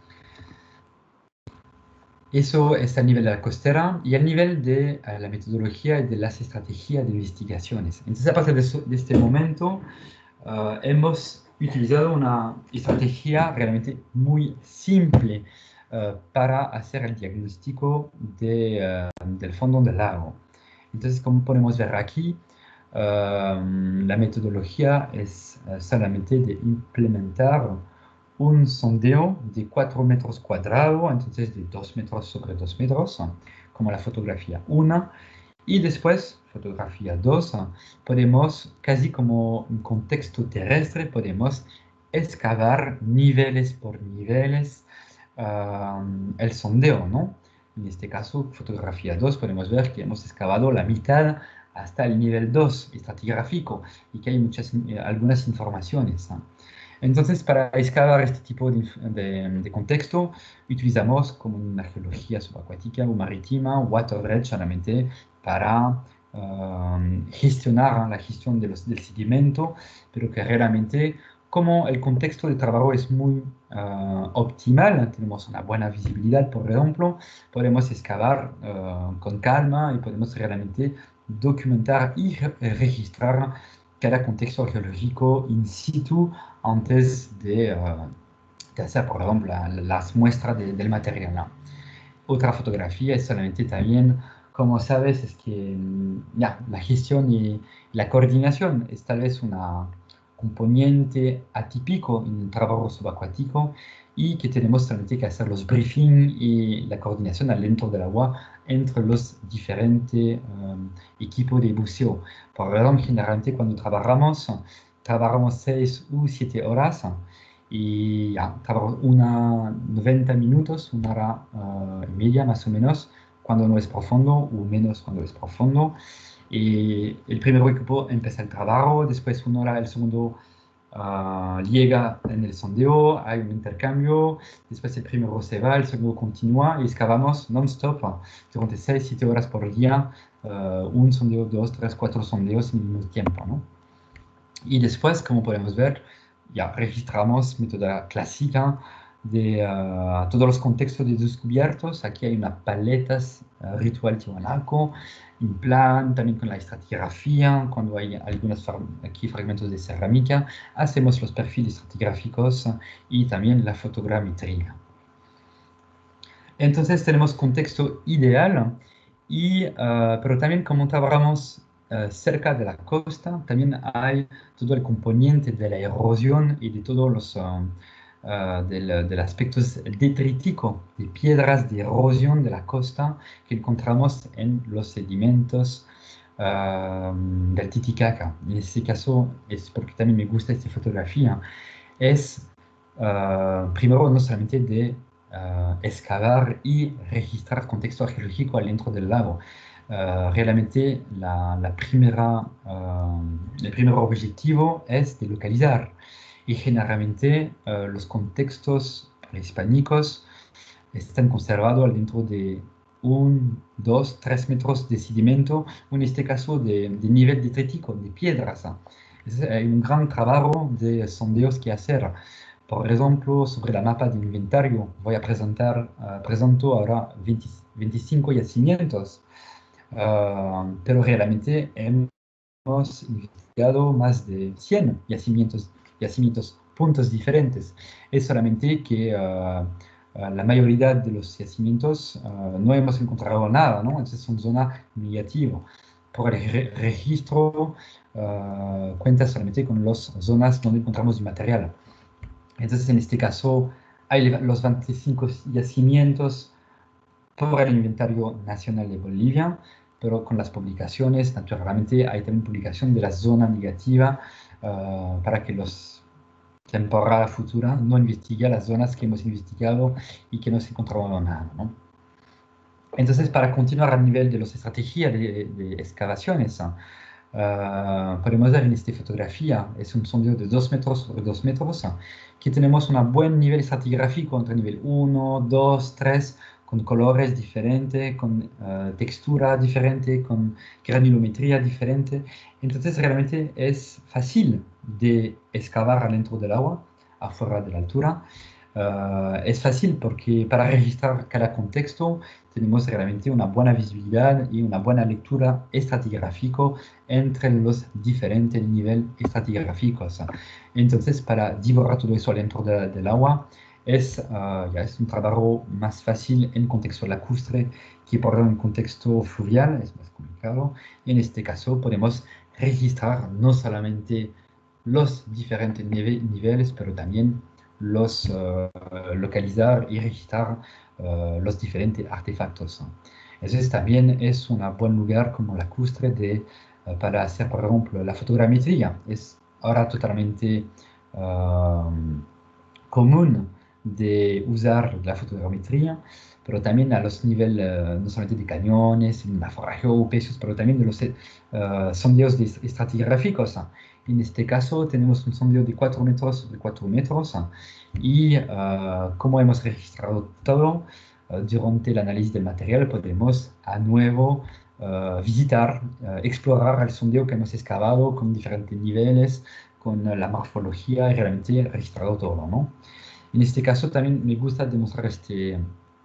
Eso es a nivel de la costera y a nivel de uh, la metodología y de las estrategias de investigaciones. Entonces, a partir de, eso, de este momento, uh, hemos utilizado una estrategia realmente muy simple uh, para hacer el diagnóstico de, uh, del fondo del lago. Entonces, como podemos ver aquí, uh, la metodología es uh, solamente de implementar un sondeo de cuatro metros cuadrados, entonces de dos metros sobre dos metros, como la fotografía uno, y después, fotografía dos, podemos, casi como un contexto terrestre, podemos excavar niveles por niveles um, el sondeo, ¿no? En este caso, fotografía dos, podemos ver que hemos excavado la mitad hasta el nivel dos estratigráfico y que hay muchas, eh, algunas informaciones, ¿no? Entonces, para excavar este tipo de, de, de, contexto, utilizamos como una geología subacuática o marítima, waterbed solamente para uh, gestionar la gestión de los, del sedimento, pero que realmente, como el contexto de trabajo es muy uh, optimal, tenemos una buena visibilidad, por ejemplo, podemos excavar uh, con calma y podemos realmente documentar y re registrar cada contexto geológico in situ antes de, uh, de hacer, por ejemplo, la, las muestras de, del material, ¿no? Otra fotografía es solamente también, como sabes, es que ya, la gestión y la coordinación es tal vez una componente atípico en el trabajo subacuático y que tenemos solamente que hacer los briefings y la coordinación dentro del agua entre los diferentes um, equipos de buceo. Por ejemplo, generalmente cuando trabajamos, trabajamos seis u siete horas y ya, trabajamos una noventa minutos, una hora uh, y media más o menos, cuando no es profundo, o menos cuando es profundo. Y el primer equipo empieza el trabajo, después una hora el segundo uh, llega en el sondeo, hay un intercambio, después el primero se va, el segundo continúa y excavamos non-stop durante seis siete horas por día, uh, un sondeo, dos, tres, cuatro sondeos en el mismo tiempo, ¿no? Y después, como podemos ver, ya registramos método clásica de uh, todos los contextos de descubiertos. Aquí hay una paleta uh, ritual tiwanaku, en plan, también con la estratigrafía, cuando hay algunos aquí fragmentos de cerámica, hacemos los perfiles estratigráficos y también la fotogrametría. Entonces tenemos contexto ideal, y, uh, pero también como trabajamos uh, cerca de la costa, también hay todo el componente de la erosión y de todos los uh, uh, del, del aspecto detrítico, de piedras de erosión de la costa que encontramos en los sedimentos uh, del Titicaca. En este caso, es porque también me gusta esta fotografía, es uh, primero no solamente de Uh, excavar y registrar contexto arqueológico dentro del lago. Uh, realmente la, la primera, uh, el primer objetivo es de localizar, y generalmente uh, los contextos prehispánicos están conservados dentro de un, dos, tres metros de sedimento, en este caso de, de nivel detrítico, de piedras. Es, hay un gran trabajo de sondeos que hacer. Por ejemplo, sobre la mapa de inventario, voy a presentar, uh, presento ahora veinte, veinticinco yacimientos, uh, pero realmente hemos investigado más de cien yacimientos, yacimientos, puntos diferentes. Es solamente que uh, uh, la mayoría de los yacimientos uh, no hemos encontrado nada, ¿no? Entonces son zonas negativas. Por el re registro, uh, cuenta solamente con las zonas donde encontramos el material. Entonces, en este caso, hay los veinticinco yacimientos por el Inventario Nacional de Bolivia, pero con las publicaciones, naturalmente, hay también publicación de la zona negativa uh, para que los temporada futura no investiguen las zonas que hemos investigado y que no se encontraba nada, ¿no? Entonces, para continuar a nivel de las estrategias de, de excavaciones, Uh, podemos ver en esta fotografía, es un sondeo de dos metros sobre dos metros, que tenemos un buen nivel estratigráfico entre nivel uno, dos, tres, con colores diferentes, con uh, textura diferente, con granulometría diferente. Entonces realmente es fácil de excavar dentro del agua, afuera de la altura. Uh, es fácil porque para registrar cada contexto tenemos realmente una buena visibilidad y una buena lectura estratigráfica entre los diferentes niveles estratigráficos. Entonces, para divulgar todo eso dentro de, del agua, es, uh, ya es un trabajo más fácil en contexto lacustre que por un contexto fluvial, es más complicado. En este caso, podemos registrar no solamente los diferentes nive niveles, pero también los uh, localizar y registrar uh, los diferentes artefactos. Entonces también es un buen lugar como lacustre de, uh, para hacer, por ejemplo, la fotogrametría. Es ahora totalmente uh, común de usar la fotogrametría, pero también a los niveles, uh, no solamente de cañones, naufragio o pechos, pero también de los uh, sondeos de estratigráficos. En este caso tenemos un sondeo de cuatro metros sobre cuatro metros y uh, como hemos registrado todo, uh, durante el análisis del material podemos a nuevo uh, visitar, uh, explorar el sondeo que hemos excavado con diferentes niveles, con uh, la morfología y realmente registrado todo, ¿no? En este caso también me gusta demostrar este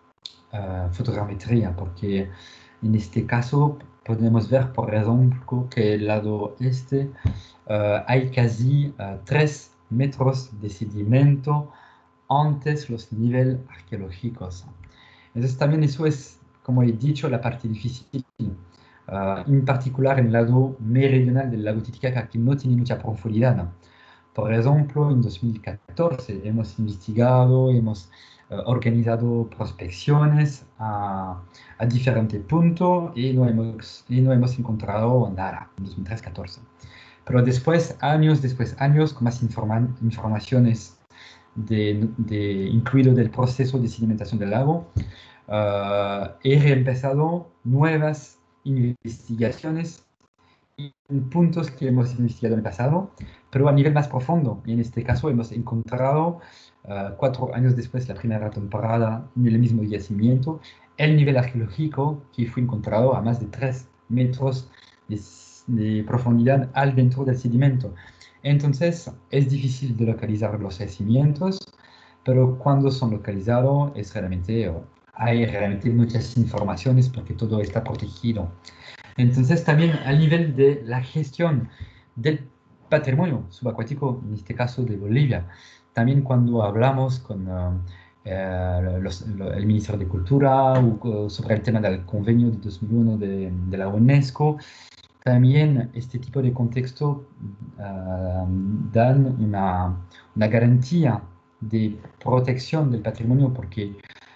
uh, fotogrametría porque en este caso podemos ver, por ejemplo, que el lado este uh, hay casi uh, tres metros de sedimento antes los niveles arqueológicos. Entonces también eso es, como he dicho, la parte difícil, uh, en particular en el lado meridional del lago Titicaca, que no tiene mucha profundidad. Por ejemplo, en dos mil catorce hemos investigado, hemos uh, organizado prospecciones a, a diferentes puntos y no, hemos, y no hemos encontrado nada en dos mil trece catorce. Pero después, años después, años con más informa informaciones de, de, incluido del proceso de sedimentación del lago, uh, he reempezado nuevas investigaciones puntos que hemos investigado en el pasado, pero a nivel más profundo. Y en este caso hemos encontrado, uh, cuatro años después de la primera temporada, en el mismo yacimiento, el nivel arqueológico que fue encontrado a más de tres metros de, de profundidad al dentro del sedimento. Entonces, es difícil de localizar los yacimientos, pero cuando son localizados, es realmente, hay realmente muchas informaciones porque todo está protegido. Entonces, también a nivel de la gestión del patrimonio subacuático, en este caso de Bolivia, también cuando hablamos con uh, eh, los, lo, el Ministerio de Cultura o, sobre el tema del convenio de dos mil uno de, de la UNESCO, también este tipo de contexto uh, dan una, una garantía de protección del patrimonio porque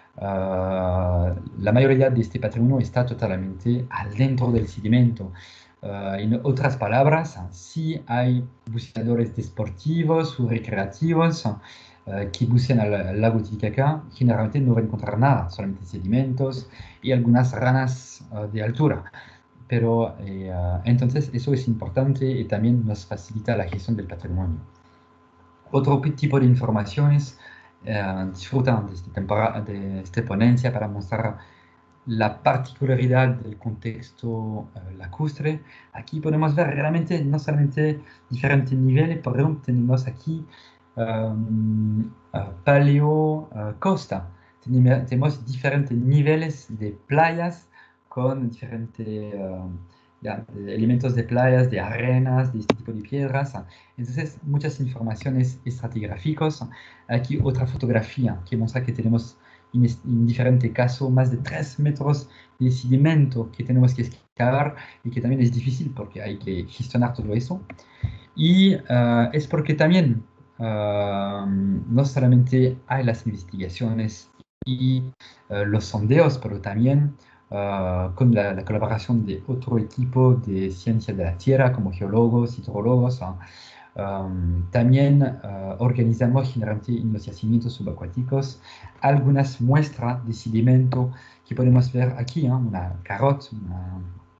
Uh, la mayoría de este patrimonio está totalmente adentro del sedimento. Uh, en otras palabras, sí hay buceadores deportivos o recreativos uh, que bucean al, al lago Titicaca, generalmente no van a encontrar nada, solamente sedimentos y algunas ranas uh, de altura. Pero eh, uh, entonces eso es importante y también nos facilita la gestión del patrimonio. Otro tipo de informaciones eh, disfrutan de, este de esta ponencia para mostrar la particularidad del contexto eh, lacustre. Aquí podemos ver realmente no solamente diferentes niveles, por ejemplo, tenemos aquí um, uh, paleo uh, costa. Tenemos, tenemos diferentes niveles de playas con diferentes uh, ya, elementos de playas, de arenas, de este tipo de piedras. Entonces, muchas informaciones estratigráficas. Aquí otra fotografía que muestra que tenemos en, en diferente caso más de tres metros de sedimento que tenemos que excavar y que también es difícil porque hay que gestionar todo eso. Y uh, es porque también uh, no solamente hay las investigaciones y uh, los sondeos, pero también uh, con la, la, colaboración de otro equipo de ciencia de la tierra, como geólogos, hidrólogos, uh, Um, también uh, organizamos generalmente en los yacimientos subacuáticos algunas muestras de sedimento que podemos ver aquí, ¿eh? Una carota, una,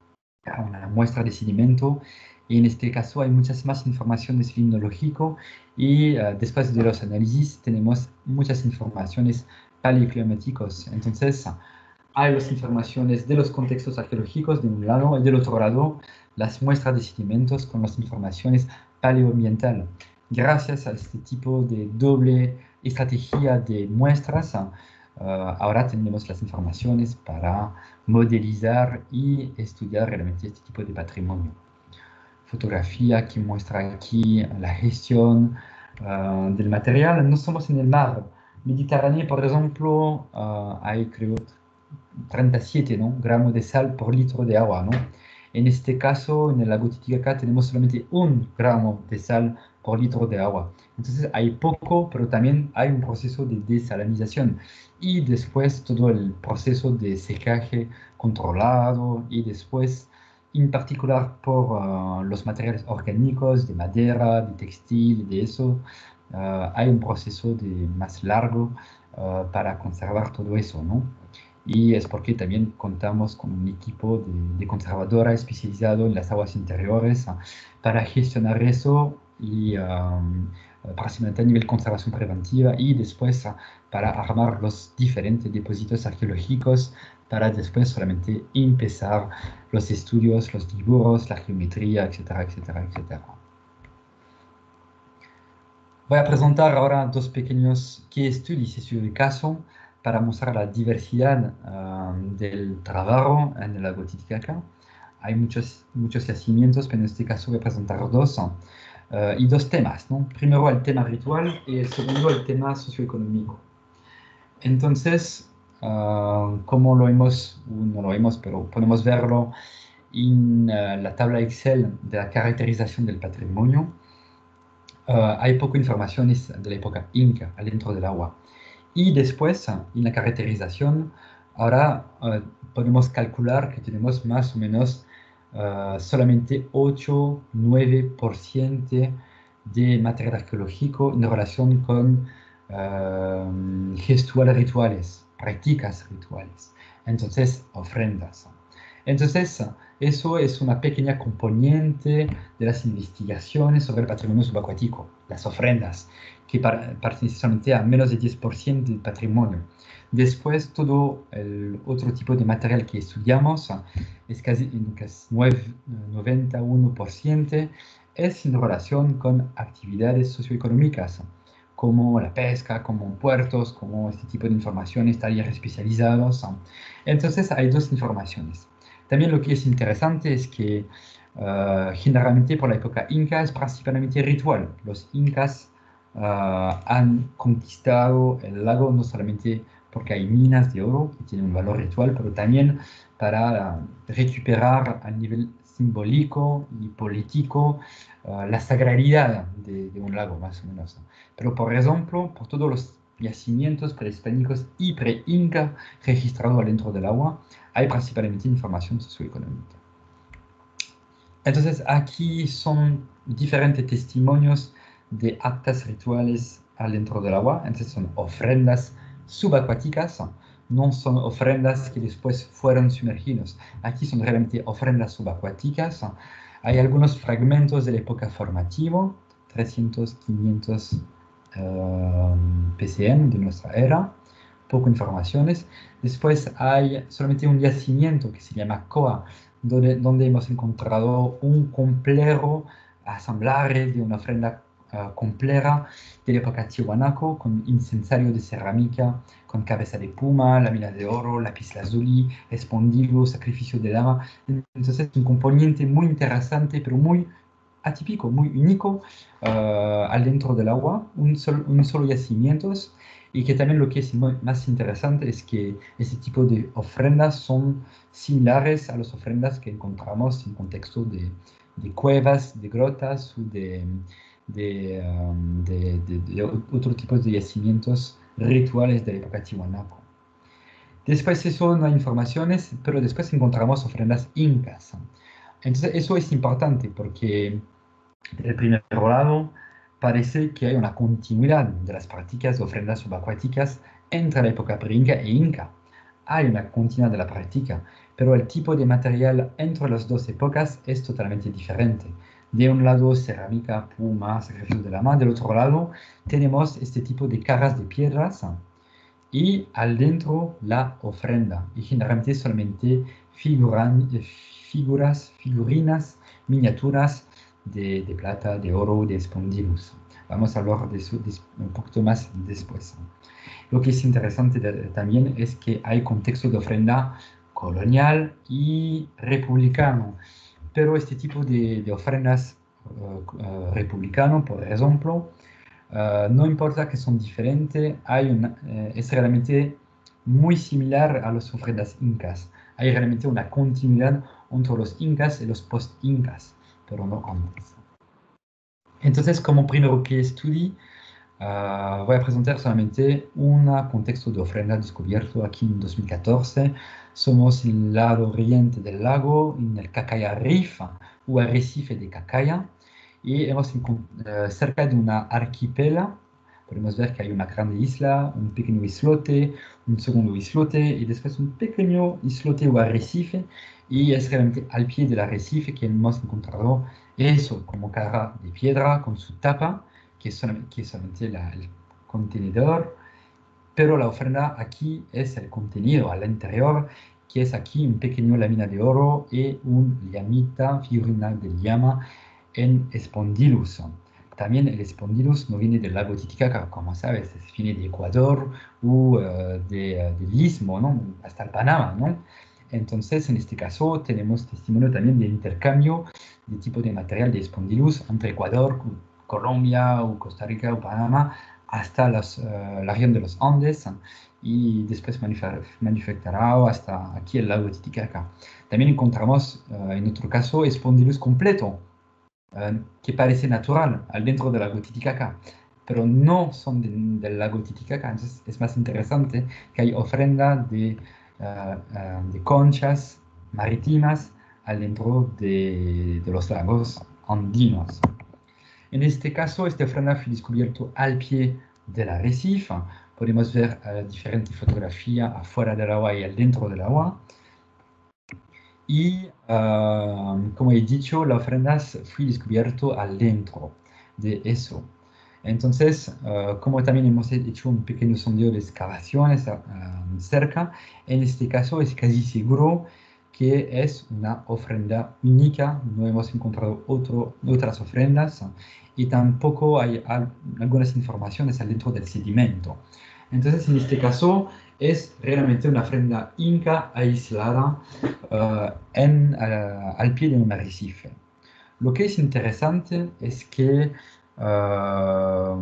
una muestra de sedimento. Y en este caso hay muchas más informaciones limnológicas y uh, después de los análisis tenemos muchas informaciones paleoclimáticas. Entonces, hay las informaciones de los contextos arqueológicos de un lado y del otro lado las muestras de sedimentos con las informaciones paleoambientales. Gracias a este tipo de doble estrategia de muestras, uh, ahora tenemos las informaciones para modelizar y estudiar realmente este tipo de patrimonio. Fotografía que muestra aquí la gestión uh, del material. No somos en el mar Mediterráneo, por ejemplo, uh, hay creo treinta y siete, ¿no? gramos de sal por litro de agua, ¿no? En este caso, en el lago Titicaca tenemos solamente un gramo de sal por litro de agua. Entonces hay poco, pero también hay un proceso de desalinización y después todo el proceso de secaje controlado y después, en particular por uh, los materiales orgánicos, de madera, de textil, de eso, uh, hay un proceso de más largo uh, para conservar todo eso, ¿no? Y es porque también contamos con un equipo de, de conservadora especializado en las aguas interiores uh, para gestionar eso y um, prácticamente a nivel de conservación preventiva y después uh, para armar los diferentes depósitos arqueológicos para después solamente empezar los estudios, los dibujos, la geometría, etcétera, etcétera, etcétera. Voy a presentar ahora dos pequeños case studies, estudios de caso, para mostrar la diversidad uh, del trabajo en el lago Titicaca. Hay muchos, muchos yacimientos, pero en este caso voy a presentar dos, uh, y dos temas, ¿no? Primero el tema ritual y el segundo el tema socioeconómico. Entonces, uh, como lo hemos, no lo vemos, pero podemos verlo en uh, la tabla Excel de la caracterización del patrimonio. Uh, hay poco informaciones de la época inca adentro del agua. Y después, en la caracterización, ahora uh, podemos calcular que tenemos más o menos uh, solamente ocho a nueve por ciento de material arqueológico en relación con uh, gestuales rituales, prácticas rituales. Entonces, ofrendas. Entonces, eso es una pequeña componente de las investigaciones sobre el patrimonio subacuático, las ofrendas, que pertenecen solamente a menos del diez por ciento del patrimonio. Después, todo el otro tipo de material que estudiamos es casi, casi noventa y uno por ciento es en relación con actividades socioeconómicas, como la pesca, como puertos, como este tipo de informaciones, talleres especializados. Entonces, hay dos informaciones. También lo que es interesante es que uh, generalmente por la época inca es principalmente ritual. Los incas uh, han conquistado el lago no solamente porque hay minas de oro que tienen un valor ritual, pero también para uh, recuperar a nivel simbólico y político uh, la sagralidad de, de un lago, más o menos. Pero, por ejemplo, por todos los yacimientos prehispánicos y pre-inca registrados dentro del agua, hay principalmente información socioeconómica. Entonces, aquí son diferentes testimonios de actas rituales adentro del agua. Entonces, son ofrendas subacuáticas, no son ofrendas que después fueron sumergidos. Aquí son realmente ofrendas subacuáticas. Hay algunos fragmentos de la época formativa, trescientos, quinientos um, P C M de nuestra era, poco informaciones. Después hay solamente un yacimiento que se llama Coa, donde, donde hemos encontrado un complejo asamblaje de una ofrenda uh, compleja de la época tihuanaco, con incensario de cerámica, con cabeza de puma, láminas de oro, lápiz lazuli, espondilo, sacrificio de dama. Entonces es un componente muy interesante, pero muy atípico, muy único uh, al dentro del agua, un, sol, un solo yacimiento, y que también lo que es muy, más interesante es que ese tipo de ofrendas son similares a las ofrendas que encontramos en contexto de, de cuevas, de grotas o de, de, um, de, de, de otro tipo de yacimientos rituales de la época tihuanaco. Después de eso no hay informaciones, pero después encontramos ofrendas incas. Entonces eso es importante porque del primer lado, parece que hay una continuidad de las prácticas de ofrendas subacuáticas entre la época pre-inca e inca. Hay una continuidad de la práctica, pero el tipo de material entre las dos épocas es totalmente diferente. De un lado, cerámica, puma, sacrificio de la mano. Del otro lado, tenemos este tipo de caras de piedras y al dentro la ofrenda. Y generalmente solamente figuran, figuras, figurinas, miniaturas, De, de plata, de oro, de espondilus. Vamos a hablar de eso de, un poquito más después. Lo que es interesante de, también es que hay contexto de ofrenda colonial y republicano, pero este tipo de, de ofrendas uh, uh, republicano, por ejemplo, uh, no importa que son diferentes, hay una, uh, es realmente muy similar a las ofrendas incas. Hay realmente una continuidad entre los incas y los post-incas, pero no antes. Entonces, como primero que estudié, uh, voy a presentar solamente un contexto de ofrenda descubierto aquí en dos mil catorce. Somos en el lado oriente del lago, en el Cacaya Reef, o arrecife de Cacaya, y hemos uh, cerca de una arquipela. Podemos ver que hay una grande isla, un pequeño islote, un segundo islote y después un pequeño islote o arrecife. Y es realmente al pie del arrecife que hemos encontrado eso como cara de piedra con su tapa, que es solamente, que es solamente la, el contenedor. Pero la ofrenda aquí es el contenido al interior, que es aquí un pequeño lámina de oro y un llamita, figurina de llama en espondilus. También el espondilus no viene del lago Titicaca, como sabes, viene de Ecuador o uh, de, uh, del Istmo, ¿no? Hasta el Panamá, ¿no? Entonces, en este caso, tenemos testimonio también de intercambio de tipo de material de espondilus entre Ecuador, Colombia o Costa Rica o Panamá hasta los, uh, la región de los Andes y después manufacturado hasta aquí el lago Titicaca. También encontramos, uh, en otro caso, espondilus completo, uh, que parece natural al dentro del lago Titicaca, pero no son de, del lago Titicaca. Entonces es más interesante que hay ofrenda de, uh, uh, de conchas marítimas al dentro de, de los lagos andinos. En este caso, esta ofrenda fue descubierto al pie del arrecife. Podemos ver uh, diferentes fotografías afuera del agua y al dentro del agua. Y ah, como he dicho, la ofrenda fue descubierto al dentro de eso. Entonces, uh, como también hemos hecho un pequeño sondeo de excavaciones uh, cerca, en este caso es casi seguro que es una ofrenda única, no hemos encontrado otro, otras ofrendas uh, y tampoco hay al, algunas informaciones dentro del sedimento. Entonces, en este caso, es realmente una ofrenda inca aislada uh, en, uh, al pie de un arrecife. Lo que es interesante es que uh,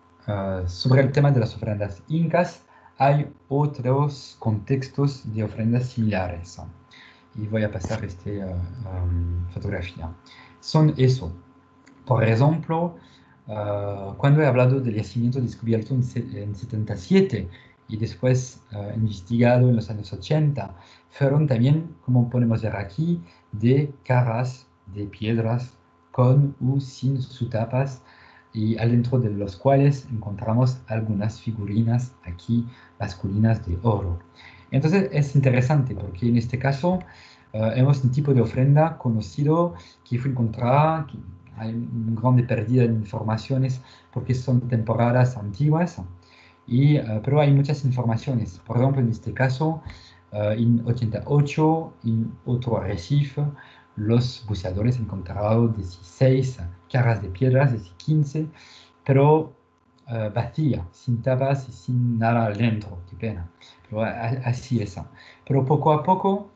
uh, sobre el tema de las ofrendas incas hay otros contextos de ofrendas similares. Y voy a pasar esta uh, um, fotografía. Son eso. Por ejemplo, uh, cuando he hablado del yacimiento descubierto en, en setenta y siete y después uh, investigado en los años ochenta, fueron también, como podemos ver aquí, de caras de piedras con u sin sus tapas y adentro de los cuales encontramos algunas figurinas aquí masculinas de oro. Entonces es interesante porque en este caso uh, hemos un tipo de ofrenda conocido que fue encontrada, que hay una grande pérdida de informaciones porque son temporadas antiguas, y, uh, pero hay muchas informaciones. Por ejemplo, en este caso, uh, en ochenta y ocho, en otro arrecife, los buceadores encontraron dieciséis caras de piedras, es decir, quince, pero uh, vacía, sin tapas y sin nada adentro. Qué pena. Pero así es. Pero poco a poco,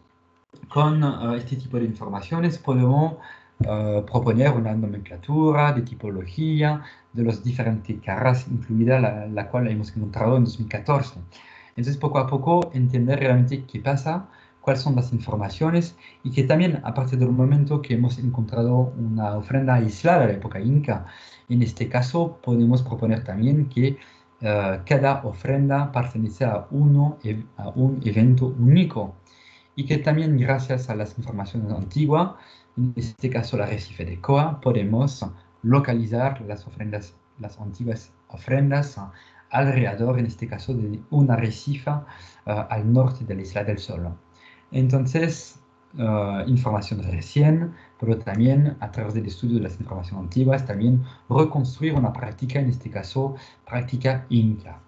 con uh, este tipo de informaciones podemos uh, proponer una nomenclatura de tipología de las diferentes caras, incluida la, la cual hemos encontrado en dos mil catorce. Entonces, poco a poco, entender realmente qué pasa, cuáles son las informaciones y que también, a partir del momento que hemos encontrado una ofrenda aislada de la época inca, en este caso podemos proponer también que uh, cada ofrenda pertenece a, uno, a un evento único y que también gracias a las informaciones antiguas, en este caso el arrecife de Coa, podemos localizar las ofrendas, las antiguas ofrendas alrededor, en este caso, de un arrecife uh, al norte de la Isla del Sol. Entonces, uh, información recién, pero también a través del estudio de las informaciones antiguas, también reconstruir una práctica, en este caso, práctica inca.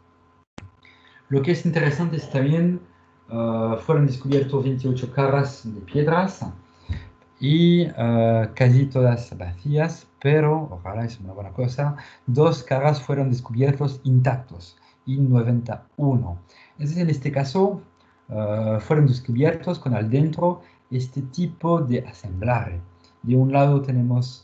Lo que es interesante es también Uh, fueron descubiertos veintiocho caras de piedras y uh, casi todas vacías, pero, ojalá es una buena cosa, dos caras fueron descubiertos intactos y noventa y uno. Entonces, en este caso, uh, fueron descubiertos con al dentro este tipo de asemblaje. De un lado tenemos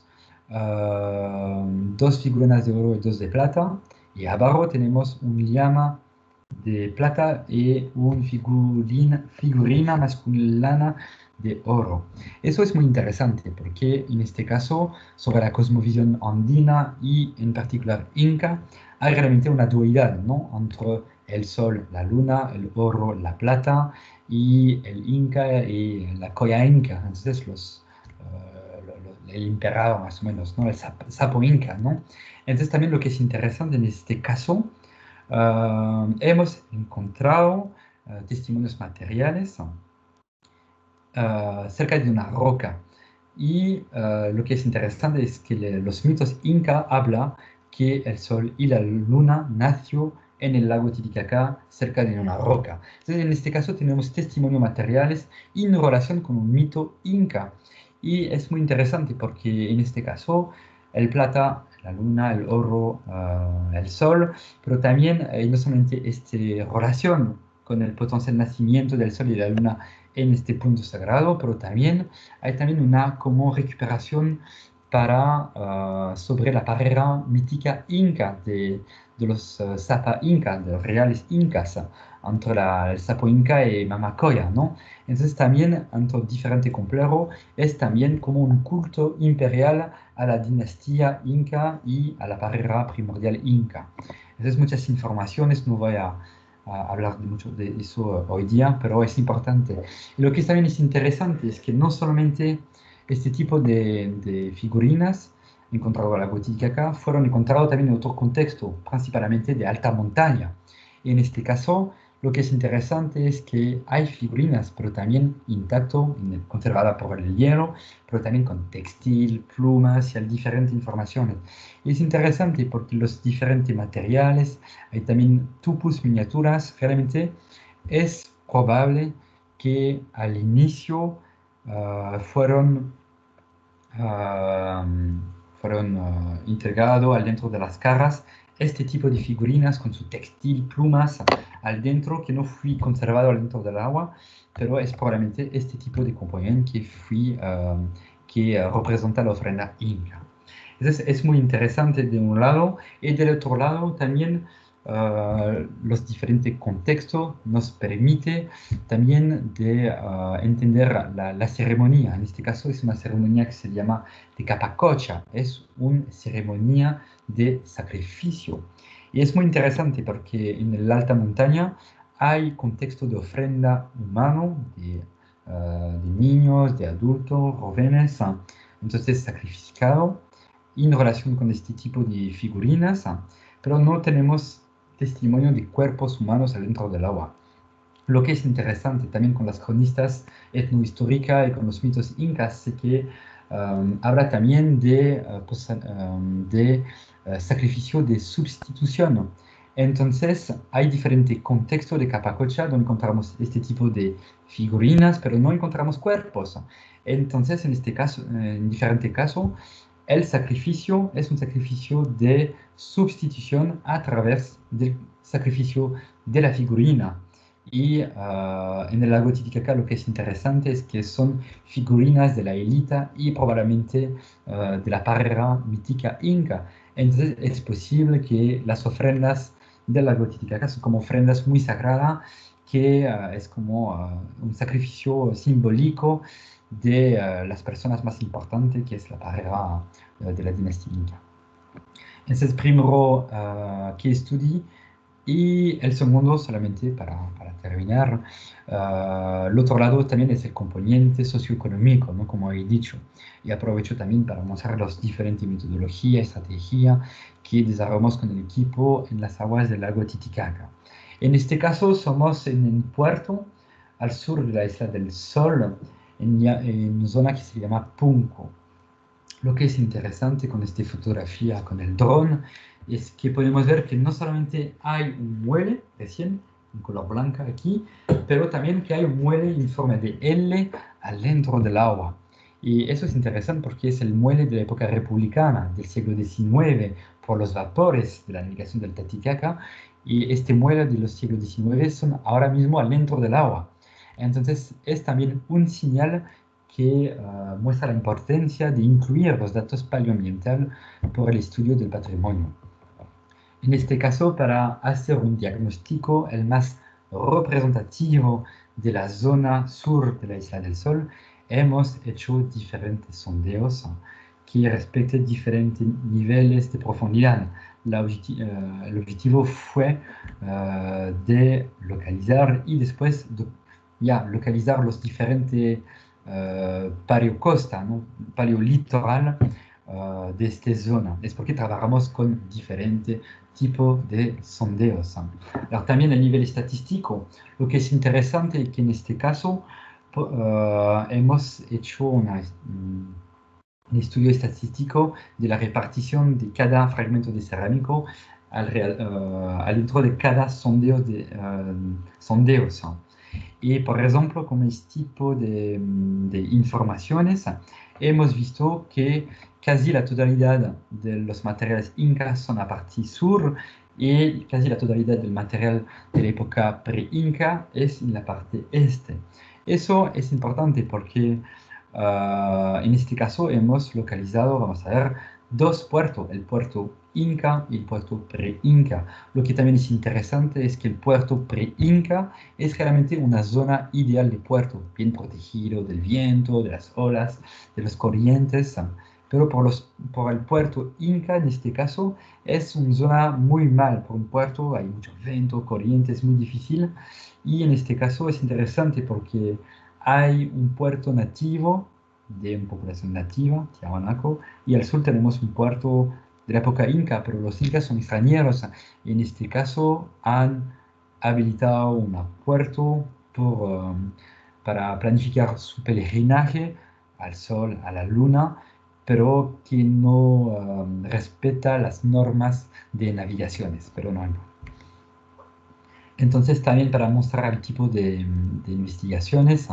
uh, dos figuras de oro y dos de plata, y abajo tenemos un llama de plata y una figurina, figurina masculina de oro. Eso es muy interesante porque en este caso, sobre la cosmovisión andina y en particular inca, hay realmente una dualidad, ¿no?, entre el sol, la luna, el oro, la plata, y el inca y la colla inca, entonces los, uh, lo, lo, el emperador más o menos, ¿no?, el sapo, sapo inca, ¿no? Entonces también lo que es interesante en este caso, Uh, hemos encontrado uh, testimonios materiales uh, cerca de una roca. Y uh, lo que es interesante es que le, los mitos inca hablan que el sol y la luna nació en el lago Titicaca cerca de una roca. Entonces, en este caso tenemos testimonios materiales en relación con un mito inca. Y es muy interesante porque en este caso el plata, la luna, el oro, uh, el sol, pero también eh, no solamente esta relación con el potencial nacimiento del sol y la luna en este punto sagrado, pero también hay también una como recuperación para, uh, sobre la barrera mítica inca de, de los uh, Sapa incas, de los reales incas, entre la, el sapo inca y Mamacoya, ¿no? Entonces también, entre diferente complejo, es también como un culto imperial a la dinastía inca y a la barrera primordial inca. Entonces muchas informaciones, no voy a, a hablar de mucho de eso hoy día, pero es importante. Y lo que también es interesante es que no solamente este tipo de, de figurinas encontradas en la Titicaca fueron encontradas también en otro contexto, principalmente de alta montaña. Y en este caso, Lo que es interesante es que hay figurinas, pero también intacto, conservada por el hielo, pero también con textil, plumas y hay diferentes informaciones. Y es interesante porque los diferentes materiales, hay también tupos, miniaturas, realmente es probable que al inicio uh, fueron, uh, fueron uh, integrados al dentro de las caras este tipo de figurinas con su textil, plumas al dentro, que no fui conservado al dentro del agua, pero es probablemente este tipo de componente que, fui, uh, que uh, representa la ofrenda inca. Entonces es muy interesante de un lado y del otro lado también uh, los diferentes contextos nos permite también de uh, entender la, la ceremonia. En este caso es una ceremonia que se llama de capacocha, es una ceremonia de sacrificio. Y es muy interesante porque en la alta montaña hay contexto de ofrenda humano, de, uh, de niños, de adultos, jóvenes, entonces sacrificado en relación con este tipo de figurinas, pero no tenemos testimonio de cuerpos humanos adentro del agua. Lo que es interesante también con las cronistas etnohistóricas y con los mitos incas es que um, habla también de, uh, pues, um, de uh, sacrificio de sustitución. Entonces, hay diferentes contextos de Capacocha donde encontramos este tipo de figurinas, pero no encontramos cuerpos. Entonces, en este caso, en diferentes casos, el sacrificio es un sacrificio de sustitución a través del sacrificio de la figurina. Y uh, en el lago Titicaca lo que es interesante es que son figurinas de la élite y probablemente uh, de la parrera mítica inca. Entonces es posible que las ofrendas del lago Titicaca son como ofrendas muy sagradas, que uh, es como uh, un sacrificio simbólico de uh, las personas más importantes, que es la parrera uh, de la dinastía inca. Entonces, primero uh, que estudié. Y el segundo, solamente para, para terminar, uh, el otro lado también es el componente socioeconómico, ¿no? Como he dicho. Y aprovecho también para mostrar las diferentes metodologías, estrategias que desarrollamos con el equipo en las aguas del lago Titicaca. En este caso, somos en un puerto al sur de la Isla del Sol, en, en una zona que se llama Punco. Lo que es interesante con esta fotografía con el dron es que podemos ver que no solamente hay un muelle recién en color blanca aquí, pero también que hay un muelle en forma de L adentro del agua. Y eso es interesante porque es el muelle de la época republicana del siglo diecinueve por los vapores de la navegación del Titicaca, y este muelle de los siglos diecinueve son ahora mismo adentro del agua. Entonces es también un señal que uh, muestra la importancia de incluir los datos paleoambientales por el estudio del patrimonio. En este caso, para hacer un diagnóstico el más representativo de la zona sur de la Isla del Sol, hemos hecho diferentes sondeos que respectan diferentes niveles de profundidad. La objeti uh, el objetivo fue uh, de localizar y después de ya localizar los diferentes Uh, paleocosta, ¿no? Paleolitoral uh, de esta zona. Es porque trabajamos con diferentes tipos de sondeos. Ahora, también a nivel estadístico, lo que es interesante es que en este caso uh, hemos hecho una, um, un estudio estadístico de la repartición de cada fragmento de cerámico al, uh, al dentro de cada sondeo de, uh, sondeos. Y, por ejemplo, con este tipo de, de informaciones, hemos visto que casi la totalidad de los materiales incas son a partir sur y casi la totalidad del material de la época pre-inca es en la parte este. Eso es importante porque uh, en este caso hemos localizado, vamos a ver, dos puertos, el puerto Inca y el puerto pre-Inca. Lo que también es interesante es que el puerto pre-Inca es realmente una zona ideal de puerto, bien protegido del viento, de las olas, de las corrientes, pero por, los, por el puerto Inca, en este caso, es una zona muy mal. Por un puerto hay mucho viento, corrientes, es muy difícil, y en este caso es interesante porque hay un puerto nativo de una población nativa, Tiahuanaco, y al sur tenemos un puerto de la época inca, pero los incas son extranjeros. En este caso han habilitado un puerto por, um, para planificar su peregrinaje al Sol, a la Luna, pero que no um, respeta las normas de navegaciones, pero no. Entonces, también para mostrar el tipo de, de investigaciones,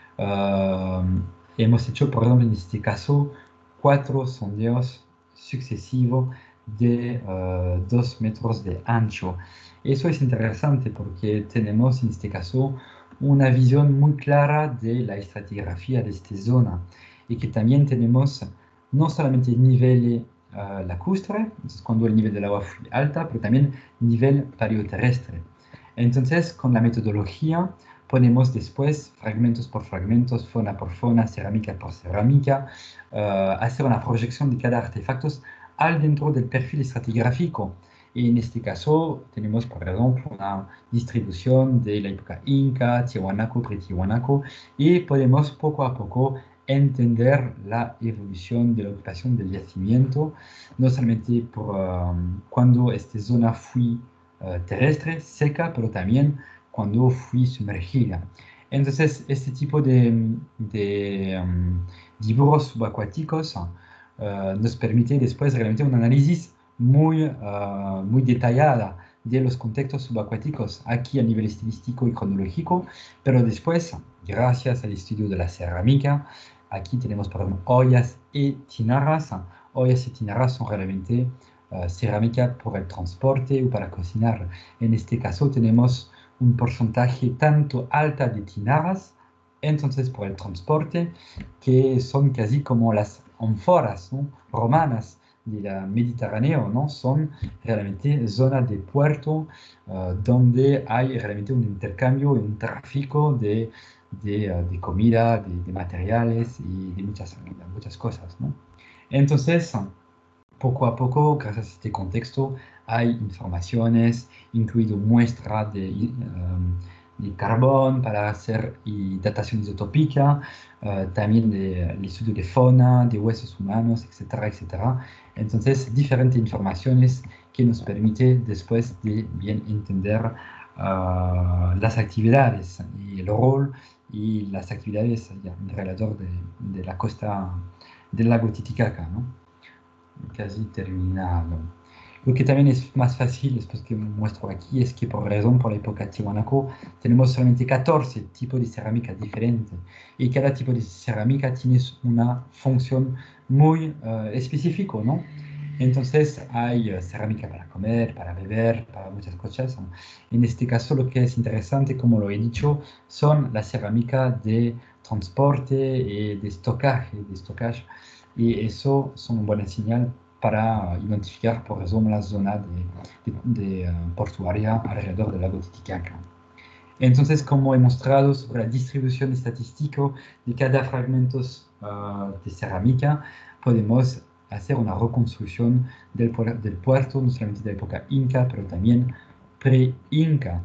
uh, hemos hecho, por ejemplo, en este caso, cuatro sondeos sucesivos de uh, dos metros de ancho. Eso es interesante porque tenemos, en este caso, una visión muy clara de la estratigrafía de esta zona y que también tenemos no solamente el nivel uh, lacustre, entonces cuando el nivel del agua fue alta, pero también nivel paleoterrestre. Entonces, con la metodología, ponemos después fragmentos por fragmentos, fauna por fauna, cerámica por cerámica, uh, hacer una proyección de cada artefacto al dentro del perfil estratigráfico. Y en este caso, tenemos, por ejemplo, una distribución de la época Inca, Tiahuanaco, Pretiahuanaco, y podemos poco a poco entender la evolución de la ocupación del yacimiento, no solamente por um, cuando esta zona fue Uh, terrestre, seca, pero también cuando fui sumergida. Entonces, este tipo de, de um, dibujos subacuáticos uh, nos permite después realmente un análisis muy, uh, muy detallado de los contextos subacuáticos, aquí a nivel estilístico y cronológico, pero después, gracias al estudio de la cerámica, aquí tenemos, por ejemplo, ollas y tinaras. Ollas y tinaras son realmente Uh, cerámica por el transporte o para cocinar. En este caso tenemos un porcentaje tanto alta de tinaras, entonces por el transporte, que son casi como las ánforas, ¿no?, romanas del Mediterráneo, ¿no? Son realmente zonas de puerto uh, donde hay realmente un intercambio y un tráfico de, de, uh, de comida, de, de, materiales y de muchas, de muchas cosas, ¿no? Entonces, poco a poco, gracias a este contexto, hay informaciones, incluido muestras de, um, de carbón para hacer y datación isotópica, uh, también del de, estudio de fauna, de huesos humanos, etcétera, etcétera. Entonces, diferentes informaciones que nos permiten después de bien entender uh, las actividades y el rol y las actividades ya, alrededor de, de la costa del lago Titicaca, ¿no? Casi terminado. Lo que también es más fácil, después que muestro aquí, es que por razón, por la época Tiahuanaco, tenemos solamente catorce tipos de cerámica diferentes. Y cada tipo de cerámica tiene una función muy uh, específica, ¿no? Entonces hay uh, cerámica para comer, para beber, para muchas cosas. En este caso, lo que es interesante, como lo he dicho, son las cerámicas de transporte y de estocaje, de estocaje. Y eso son una buena señal para identificar, por ejemplo, la zona de, de, de uh, portuaria alrededor del lago Titicaca. Entonces, como he mostrado sobre la distribución estadística de cada fragmento uh, de cerámica, podemos hacer una reconstrucción del, del puerto, no solamente de la época inca, pero también pre-inca.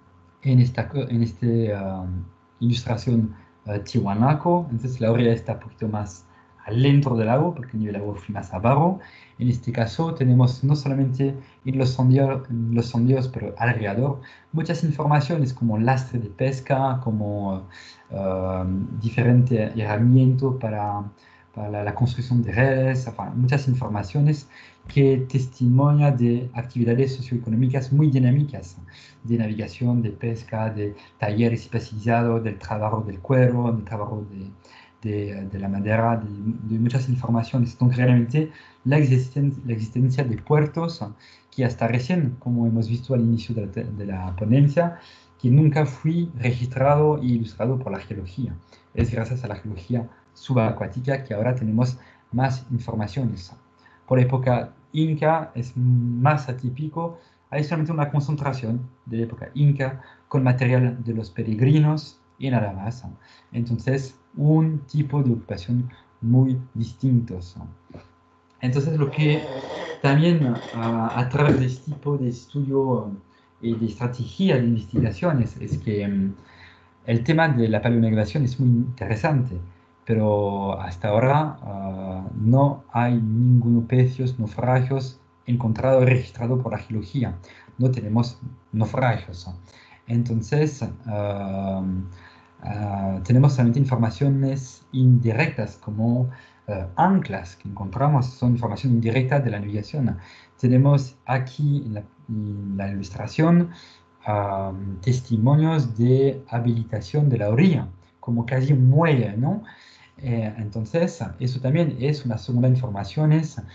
En esta en este, uh, ilustración uh, Tiahuanaco, entonces la orilla está un poquito más al dentro del lago, porque el nivel del agua fue más abajo. En este caso tenemos no solamente en los sondeos, en los sondeos pero alrededor, muchas informaciones como lastre de pesca, como uh, diferentes herramientas para, para la, la construcción de redes, enfin, muchas informaciones que testimonian de actividades socioeconómicas muy dinámicas, de navegación, de pesca, de talleres especializados, del trabajo del cuero, del trabajo de, de, de la madera, de, de, muchas informaciones. Entonces, realmente, la, existen, la existencia de puertos que hasta recién, como hemos visto al inicio de la, de la ponencia, que nunca fue registrado e ilustrado por la geología. Es gracias a la geología subacuática que ahora tenemos más informaciones. Por la época inca es más atípico, hay solamente una concentración de la época inca con material de los peregrinos y nada más. Entonces, un tipo de ocupación muy distinto. Entonces, lo que también a, a través de este tipo de estudio y de estrategia de investigaciones es que um, el tema de la paleonavegación es muy interesante, pero hasta ahora uh, no hay ningún pecios, naufragios encontrado y registrado por la geología. No tenemos naufragios. Entonces, uh, uh, tenemos solamente informaciones indirectas como uh, anclas que encontramos, son información indirecta de la navegación. Tenemos aquí en la, en la ilustración uh, testimonios de habilitación de la orilla, como casi un muelle, ¿no? Eh, entonces, eso también es una segunda información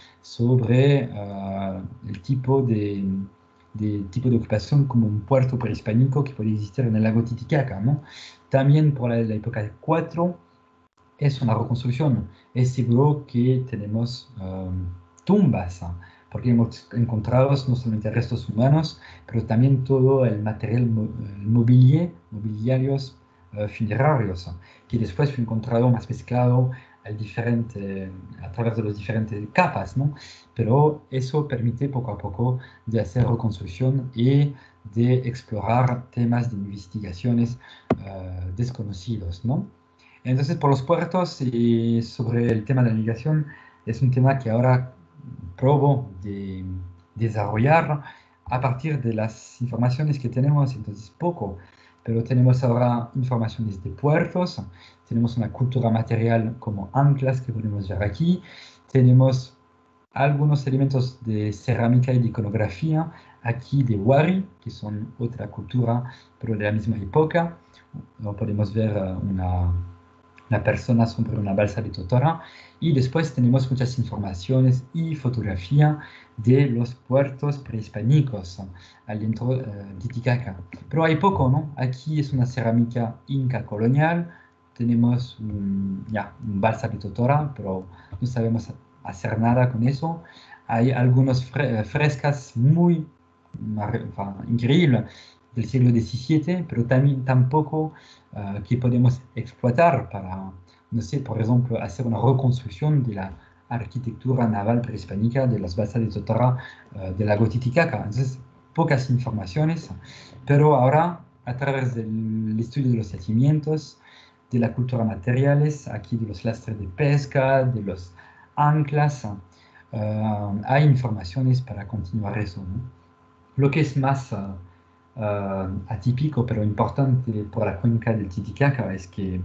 sobre uh, el tipo de, de, tipo de ocupación como un puerto prehispánico que puede existir en el lago Titicaca, ¿no? También por la, la época de cuatro es una reconstrucción. Es seguro que tenemos um, tumbas, ¿no? Porque hemos encontrado no solamente restos humanos, pero también todo el material el mobilier, mobiliarios uh, funerarios, que después fue encontrado más mezclado al diferente, a través de las diferentes capas, ¿no? Pero eso permite poco a poco de hacer reconstrucción y de explorar temas de investigaciones uh, desconocidos, ¿no? Entonces, por los puertos y sobre el tema de la navegación, es un tema que ahora probo de desarrollar a partir de las informaciones que tenemos, entonces poco, pero tenemos ahora informaciones de puertos, tenemos una cultura material como anclas que podemos ver aquí, tenemos algunos elementos de cerámica y de iconografía, aquí de Wari, que son otra cultura, pero de la misma época. No podemos ver uh, una la persona sobre una balsa de Totora y después tenemos muchas informaciones y fotografía de los puertos prehispánicos al dentro uh, de Titicaca. Pero hay poco, ¿no? Aquí es una cerámica inca colonial, tenemos un, ya, un balsa de Totora, pero no sabemos hacer nada con eso. Hay algunas fre frescas muy enfin, increíbles del siglo diecisiete, pero también tampoco uh, que podemos explotar para, no sé, por ejemplo, hacer una reconstrucción de la arquitectura naval prehispánica de las balsas de Totora uh, del lago Titicaca. Entonces, pocas informaciones, pero ahora, a través del estudio de los yacimientos, de la cultura materiales, aquí de los lastres de pesca, de los anclas, uh, hay informaciones para continuar eso, ¿no? Lo que es más uh, uh, atípico, pero importante por la cuenca del Titicaca es que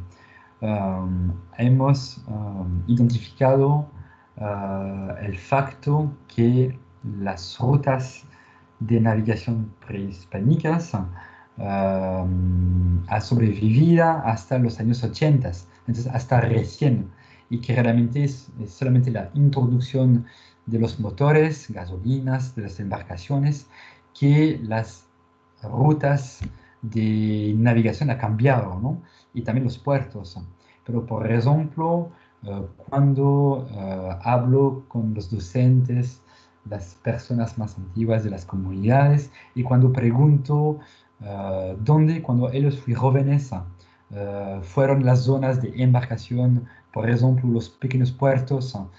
um, hemos um, identificado uh, el facto que las rutas de navegación prehispánicas uh, ha sobrevivido hasta los años ochenta, entonces hasta recién, y que realmente es, es solamente la introducción de los motores, gasolinas, de las embarcaciones, que las rutas de navegación ha cambiado, ¿no? Y también los puertos. Pero, por ejemplo, uh, cuando uh, hablo con los docentes, las personas más antiguas de las comunidades, y cuando pregunto uh, dónde, cuando ellos fueron jóvenes, uh, fueron las zonas de embarcación, por ejemplo, los pequeños puertos uh,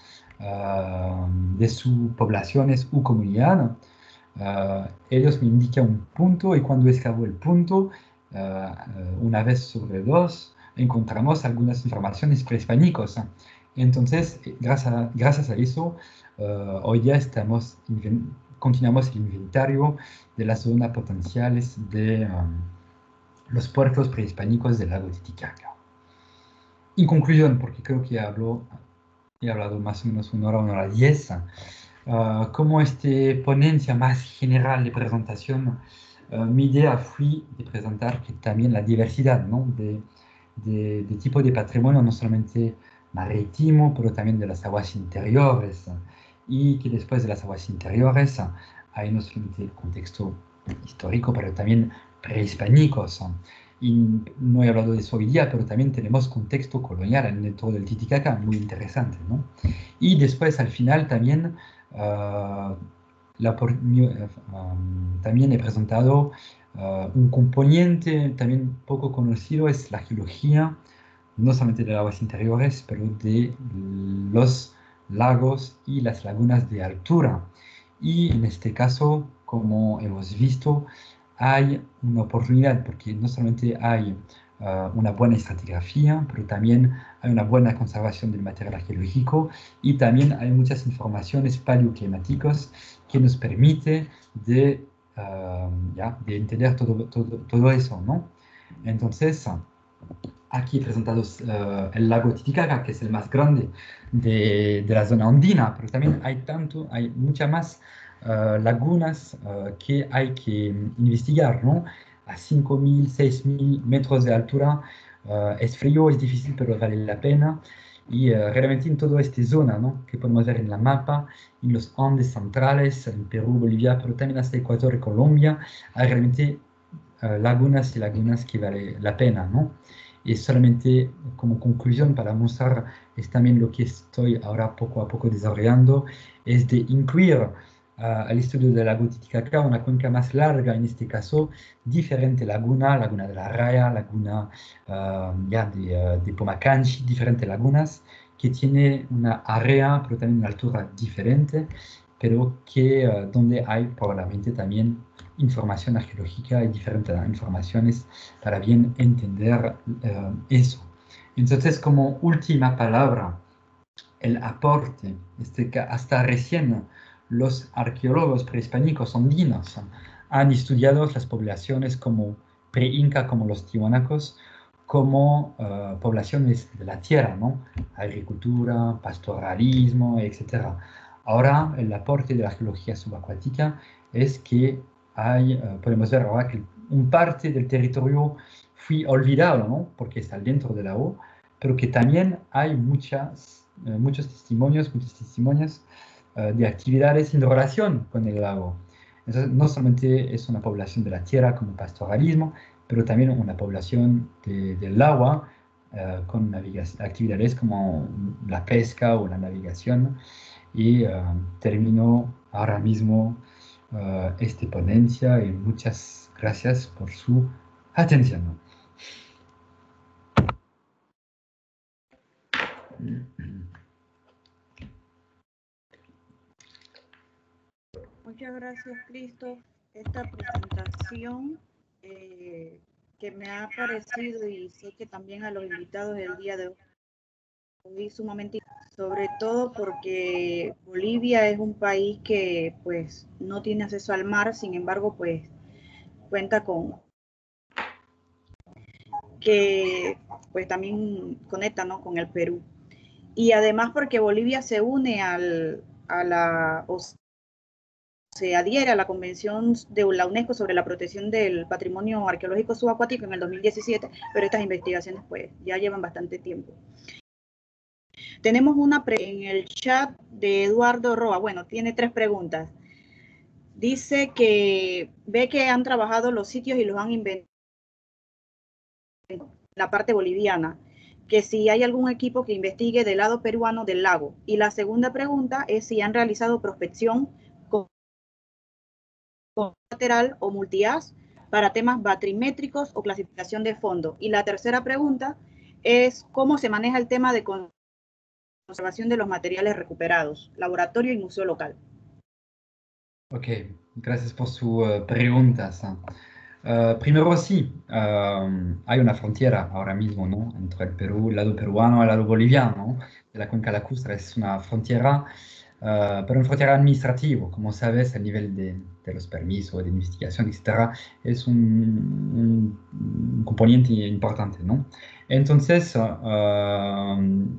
de sus poblaciones u comunidad, Uh, ellos me indican un punto y cuando escavo el punto, uh, uh, una vez sobre dos, encontramos algunas informaciones prehispánicas. Entonces, gracias a, gracias a eso, uh, hoy ya estamos continuamos el inventario de las zonas potenciales de um, los puertos prehispánicos del lago Titicaca. En conclusión, porque creo que hablo, he hablado más o menos una hora, una hora diez, Uh, como esta ponencia más general de presentación, uh, mi idea fue de presentar que también la diversidad, ¿no? de, de, de tipo de patrimonio, no solamente marítimo, pero también de las aguas interiores, y que después de las aguas interiores hay no solamente el contexto histórico, pero también prehispánicos. Y no he hablado de eso hoy día, pero también tenemos contexto colonial dentro del Titicaca, muy interesante, ¿no? Y después, al final, también Uh, la por, um, también he presentado uh, un componente también poco conocido, es la geología, no solamente de las aguas interiores, pero de los lagos y las lagunas de altura. Y en este caso, como hemos visto, hay una oportunidad, porque no solamente hay uh, una buena estratigrafía, pero también hay una buena conservación del material arqueológico y también hay muchas informaciones paleoclimáticas que nos permiten de uh, ya, de entender todo, todo, todo eso, ¿no? Entonces, aquí presentados uh, el lago Titicaca, que es el más grande de, de la zona andina, pero también hay tanto, hay muchas más uh, lagunas uh, que hay que investigar, ¿no? A cinco mil, seis mil metros de altura, uh, es frío, es difícil, pero vale la pena. Y uh, realmente en toda esta zona, ¿no? Que podemos ver en la mapa, en los Andes centrales, en Perú, Bolivia, pero también hasta Ecuador y Colombia, hay realmente uh, lagunas y lagunas que vale la pena, ¿no? Y solamente como conclusión para mostrar es también lo que estoy ahora poco a poco desarrollando, es de incluir uh, al estudio del lago Titicaca una cuenca más larga, en este caso, diferente laguna, laguna de la Raya, laguna uh, ya de, uh, de Pomacanchi, diferentes lagunas, que tiene una área, pero también una altura diferente, pero que uh, donde hay probablemente también información arqueológica y diferentes informaciones para bien entender uh, eso. Entonces, como última palabra, el aporte, este, que hasta recién los arqueólogos prehispánicos andinos han estudiado las poblaciones como pre-inca, como los tihuanacos, como uh, poblaciones de la tierra, ¿no? Agricultura, pastoralismo, etcétera. Ahora, el aporte de la arqueología subacuática es que hay, uh, podemos ver ahora que un parte del territorio fue olvidado, ¿no? Porque está dentro del lago, pero que también hay muchas, uh, muchos testimonios, muchos testimonios uh, de actividades en relación con el lago. Entonces, no solamente es una población de la tierra como pastoralismo, pero también una población de, del agua uh, con actividades como la pesca o la navegación. Y uh, termino ahora mismo uh, esta ponencia y muchas gracias por su atención. Muchas gracias, Cristo. Esta presentación eh, que me ha parecido y sé que también a los invitados del día de hoy sumamente, sobre todo porque Bolivia es un país que pues no tiene acceso al mar, sin embargo pues cuenta con que pues también conecta, ¿no?, con el Perú. Y además porque Bolivia se une al, a la, o se adhiere a la Convención de la UNESCO sobre la protección del patrimonio arqueológico subacuático en el dos mil diecisiete, pero estas investigaciones pues ya llevan bastante tiempo. Tenemos una pre en el chat de Eduardo Roa, bueno, tiene tres preguntas. Dice que ve que han trabajado los sitios y los han inventado en la parte boliviana, que si hay algún equipo que investigue del lado peruano del lago. Y la segunda pregunta es si han realizado prospección con, con lateral o multias para temas batrimétricos o clasificación de fondo. Y la tercera pregunta es cómo se maneja el tema de conservación de los materiales recuperados, laboratorio y museo local. Ok, gracias por sus uh, preguntas. Uh, primero sí, uh, hay una frontera ahora mismo, ¿no?, entre el Perú, el lado peruano y el lado boliviano, ¿no?, de la cuenca lacustre. Es una frontera, uh, pero una frontera administrativa, como sabes, a nivel de, de los permisos, de investigación, etcétera, es un, un, un componente importante, ¿no? Entonces, uh, uh,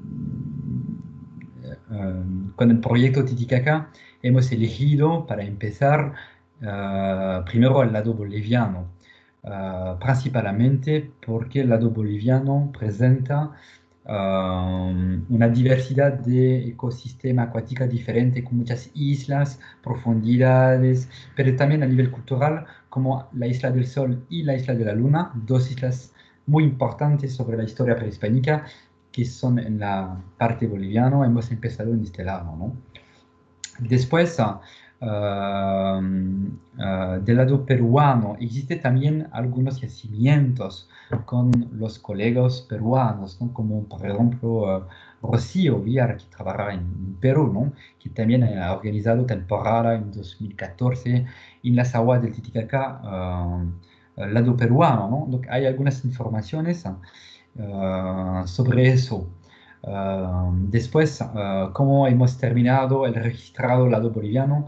uh, con el proyecto Titicaca hemos elegido para empezar uh, primero el lado boliviano, uh, principalmente porque el lado boliviano presenta uh, una diversidad de ecosistema acuática diferente, con muchas islas, profundidades, pero también a nivel cultural, como la Isla del Sol y la Isla de la Luna, dos islas muy importantes sobre la historia prehispánica, que son en la parte boliviana. Hemos empezado en este lado, ¿no? Después, uh, uh, del lado peruano, existe también algunos yacimientos con los colegas peruanos, ¿no?, como por ejemplo uh, Rocío Villar, que trabaja en Perú, ¿no?, que también ha organizado temporada en dos mil catorce en las aguas del Titicaca, uh, al lado peruano, ¿no? Donc, hay algunas informaciones uh, sobre eso. Uh, después, uh, como hemos terminado el registrado lado boliviano,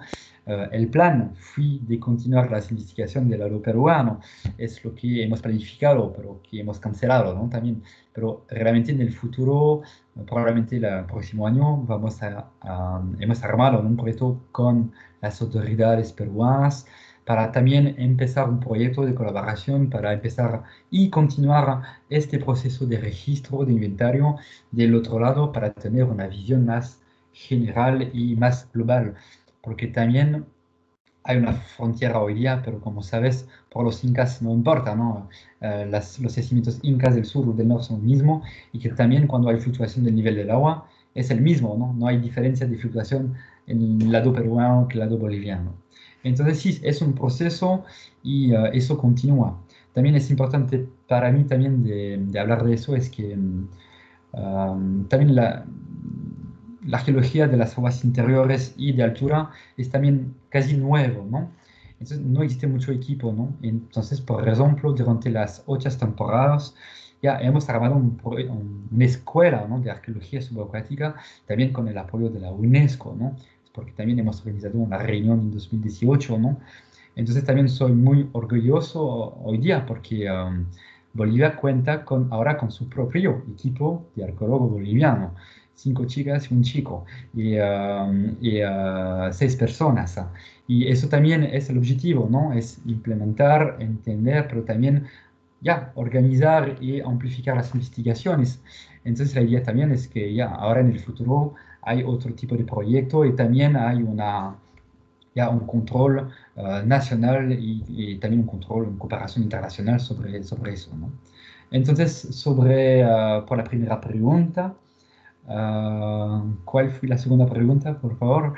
Uh, el plan fue de continuar las investigaciones del lado peruano, es lo que hemos planificado, pero que hemos cancelado, ¿no? También, pero realmente en el futuro, probablemente el próximo año, vamos a, a hemos armado un proyecto con las autoridades peruanas para también empezar un proyecto de colaboración, para empezar y continuar este proceso de registro de inventario del otro lado para tener una visión más general y más global, porque también hay una frontera hoy día, pero como sabes, por los incas no importa, ¿no? Eh, las, los yacimientos incas del sur o del norte son los mismos y que también cuando hay fluctuación del nivel del agua es el mismo, ¿no? No hay diferencia de fluctuación en el lado peruano que el lado boliviano. Entonces sí, es un proceso y uh, eso continúa. También es importante para mí también de, de hablar de eso, es que um, también la, la geología de las aguas interiores y de altura es también casi nuevo, ¿no? Entonces no existe mucho equipo, ¿no? Entonces, por ejemplo, durante las ocho temporadas ya hemos armado un, una escuela, ¿no?, de arqueología subacuática, también con el apoyo de la UNESCO, ¿no? Porque también hemos organizado una reunión en dos mil dieciocho, ¿no? Entonces también soy muy orgulloso hoy día porque um, Bolivia cuenta con, ahora con su propio equipo de arqueólogos boliviano, cinco chicas y un chico, y, um, y uh, seis personas. Y eso también es el objetivo, ¿no? Es implementar, entender, pero también ya organizar y amplificar las investigaciones. Entonces la idea también es que ya ahora en el futuro hay otro tipo de proyecto y también hay una ya un control uh, nacional y, y, también un control, una cooperación internacional sobre, sobre eso, ¿no? Entonces, sobre, uh, por la primera pregunta, uh, ¿cuál fue la segunda pregunta, por favor?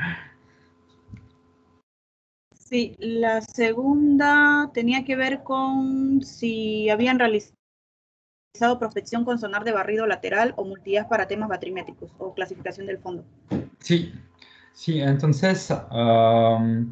Sí, la segunda tenía que ver con si habían realizado prospección con sonar de barrido lateral o multidas para temas batrimétricos o clasificación del fondo. Sí, sí, entonces um,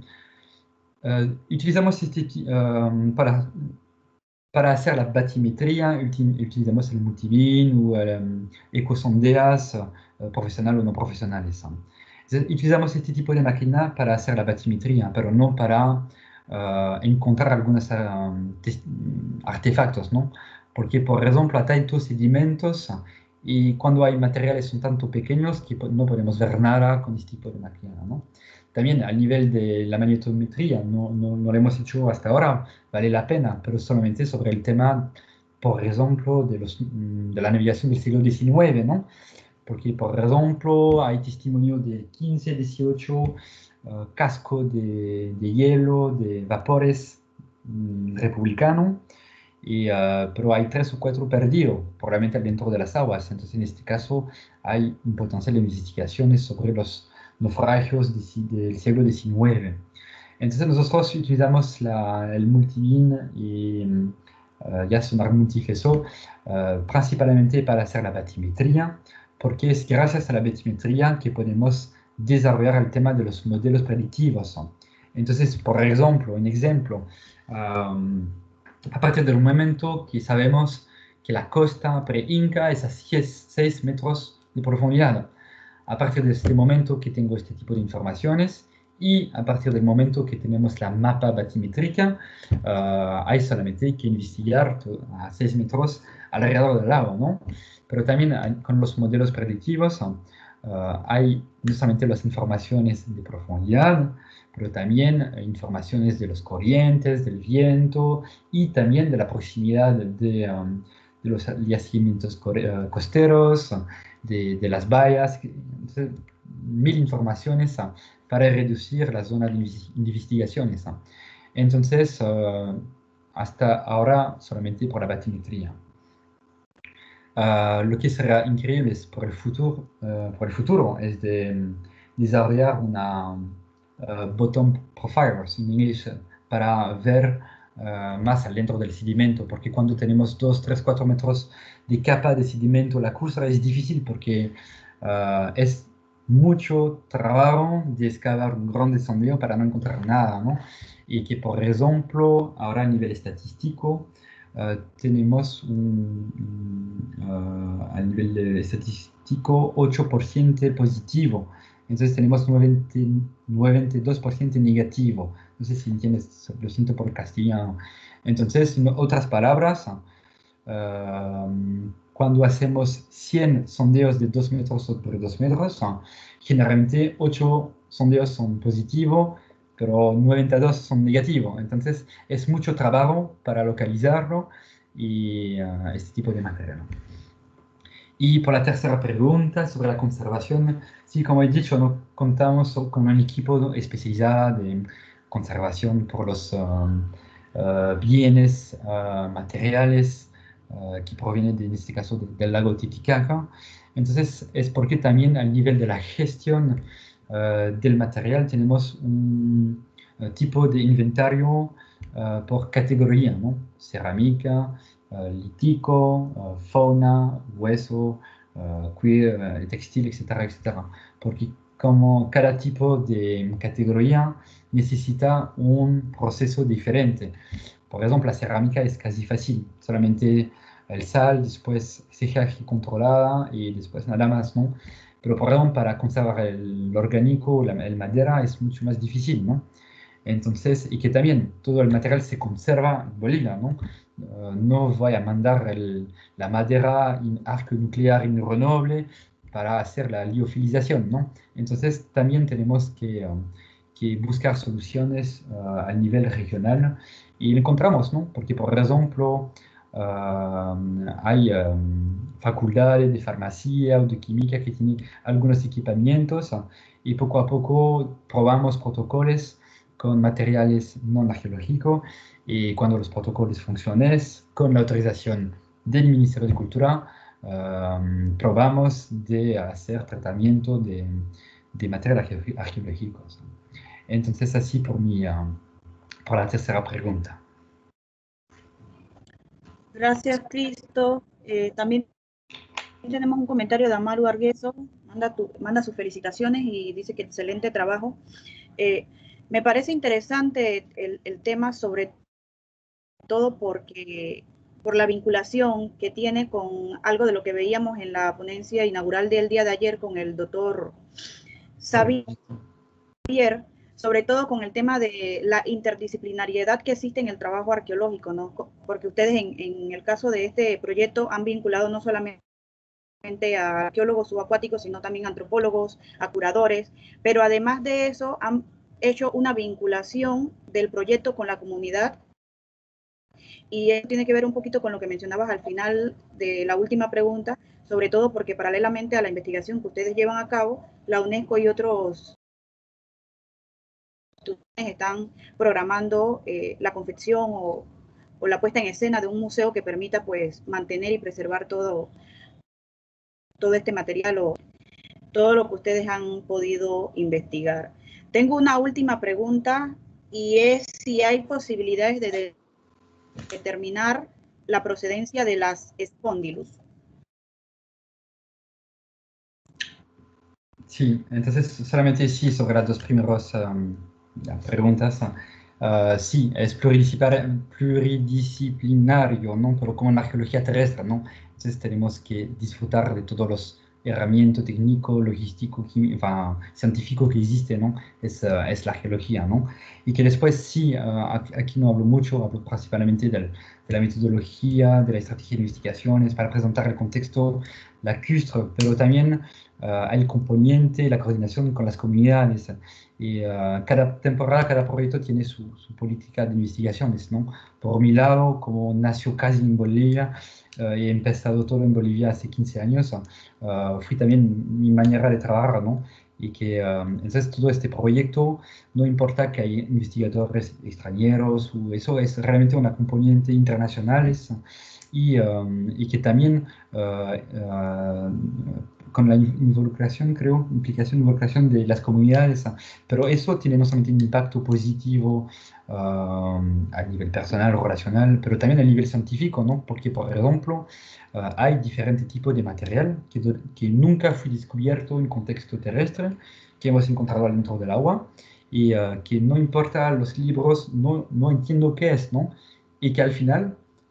uh, utilizamos este um, para, para hacer la batimetría, utilizamos el multibeam o el um, ecosondeas uh, profesional o no profesionales. Entonces, utilizamos este tipo de máquina para hacer la batimetría, pero no para uh, encontrar algunos uh, artefactos, ¿no? Porque, por ejemplo, hay tantos sedimentos y cuando hay materiales son tanto pequeños que no podemos ver nada con este tipo de máquina, ¿no? También al nivel de la magnetometría, no, no, no lo hemos hecho hasta ahora, vale la pena, pero solamente sobre el tema, por ejemplo, de, los, de la navegación del siglo diecinueve, ¿no? Porque, por ejemplo, hay testimonio de quince, dieciocho uh, cascos de, de hielo, de vapores um, republicanos, y, uh, pero hay tres o cuatro perdidos, probablemente dentro de las aguas. Entonces, en este caso, hay un potencial de investigaciones sobre los naufragios de, del siglo diecinueve. Entonces, nosotros utilizamos la, el multibeam y uh, ya sonar multigesor uh, principalmente para hacer la batimetría, porque es gracias a la batimetría que podemos desarrollar el tema de los modelos predictivos. Entonces, por ejemplo, un ejemplo, um, a partir del momento que sabemos que la costa pre-inca es a seis metros de profundidad, a partir de este momento que tengo este tipo de informaciones y a partir del momento que tenemos la mapa batimétrica, uh, hay solamente que investigar a seis metros alrededor del lago, ¿no? Pero también hay, con los modelos predictivos uh, hay no solamente las informaciones de profundidad, pero también informaciones de los corrientes, del viento y también de la proximidad de, um, de los yacimientos costeros, de, de las bayas, entonces, mil informaciones uh, para reducir la zona de investigaciones. Uh. Entonces, uh, hasta ahora solamente por la batimetría. Uh, lo que será increíble es por el futuro, uh, por el futuro es de um, desarrollar una uh, bottom profilers en inglés para ver uh, más adentro del sedimento, porque cuando tenemos dos, tres, cuatro metros de capa de sedimento, la cosa es difícil porque uh, es mucho trabajo de excavar un gran sondeo para no encontrar nada, ¿no? Y que, por ejemplo, ahora a nivel estadístico, Uh, tenemos un, un, uh, a nivel estadístico ocho por ciento positivo Entonces tenemos noventa, noventa y dos por ciento negativo. No sé si entiendes, lo siento por castellano. Entonces, en otras palabras, uh, cuando hacemos cien sondeos de dos metros sobre dos metros, uh, generalmente ocho sondeos son positivos, pero noventa y dos son negativos. Entonces, es mucho trabajo para localizarlo y uh, este tipo de material. Y por la tercera pregunta sobre la conservación, sí, como he dicho, no contamos con un equipo especializado de conservación por los um, uh, bienes uh, materiales uh, que provienen, de, en este caso, de, del lago Titicaca. Entonces, es porque también al nivel de la gestión uh, del material tenemos un uh, tipo de inventario uh, por categoría, ¿no? Cerámica, Uh, lítico, uh, fauna, hueso, uh, cuir, uh, textil, etcétera, etcétera. Porque como cada tipo de categoría necesita un proceso diferente. Por ejemplo, la cerámica es casi fácil, solamente el sal, después secaje controlada y después nada más, ¿no? Pero por ejemplo, para conservar el orgánico, la el madera es mucho más difícil, ¿no? Entonces, y que también todo el material se conserva en Bolivia, ¿no? Uh, no voy a mandar el, la madera en arco nuclear renovable para hacer la liofilización, ¿no? Entonces, también tenemos que, um, que buscar soluciones uh, a nivel regional y lo encontramos, ¿no? Porque, por ejemplo, uh, hay um, facultades de farmacia o de química que tienen algunos equipamientos uh, y poco a poco probamos protocolos con materiales no arqueológicos y cuando los protocolos funcionen con la autorización del Ministerio de Cultura um, probamos de hacer tratamiento de, de materiales arqueológicos. Entonces así por, mi, uh, por la tercera pregunta. Gracias, Cristo. Eh, también tenemos un comentario de Amaru Argueso, manda, tu, manda sus felicitaciones y dice que excelente trabajo. Eh, me parece interesante el, el tema, sobre todo porque por la vinculación que tiene con algo de lo que veíamos en la ponencia inaugural del día de ayer con el doctor Xavier, sobre todo con el tema de la interdisciplinariedad que existe en el trabajo arqueológico, ¿no? Porque ustedes en, en el caso de este proyecto han vinculado no solamente a arqueólogos subacuáticos, sino también a antropólogos, a curadores, pero además de eso han hecho una vinculación del proyecto con la comunidad, y eso tiene que ver un poquito con lo que mencionabas al final de la última pregunta, sobre todo porque paralelamente a la investigación que ustedes llevan a cabo, la UNESCO y otros están programando eh, la confección o, o la puesta en escena de un museo que permita pues mantener y preservar todo, todo este material o todo lo que ustedes han podido investigar. Tengo una última pregunta y es si hay posibilidades de, de determinar la procedencia de las espondylus. Sí, entonces solamente sí sobre las dos primeras um, preguntas. Uh, sí, es pluridisciplinario, ¿no? Pero como en la arqueología terrestre, ¿no? Entonces tenemos que disfrutar de todos los herramientas técnicos, logísticos, enfin, científicos que existen, ¿no? Es, uh, es la arqueología, ¿no? Y que después sí, uh, aquí no hablo mucho, hablo principalmente del, de la metodología, de la estrategia de investigaciones, para presentar el contexto lacustre, pero también Uh, el componente, la coordinación con las comunidades. Y uh, cada temporada, cada proyecto tiene su, su, política de investigaciones, ¿no? Por mi lado, como nació casi en Bolivia, uh, he empezado todo en Bolivia hace quince años, uh, fui también mi manera de trabajar, ¿no? Y que um, entonces todo este proyecto, no importa que hay investigadores extranjeros, o eso es realmente una componente internacional y, um, y que también uh, uh, con la involucración, creo, implicación, involucración de las comunidades, pero eso tiene no solamente un impacto positivo uh, a nivel personal o relacional, pero también a nivel científico, ¿no? Porque, por ejemplo, uh, hay diferentes tipos de material que, que nunca fue descubierto en contexto terrestre, que hemos encontrado dentro del agua, y uh, que no importa los libros, no, no entiendo qué es, ¿no? Y que al final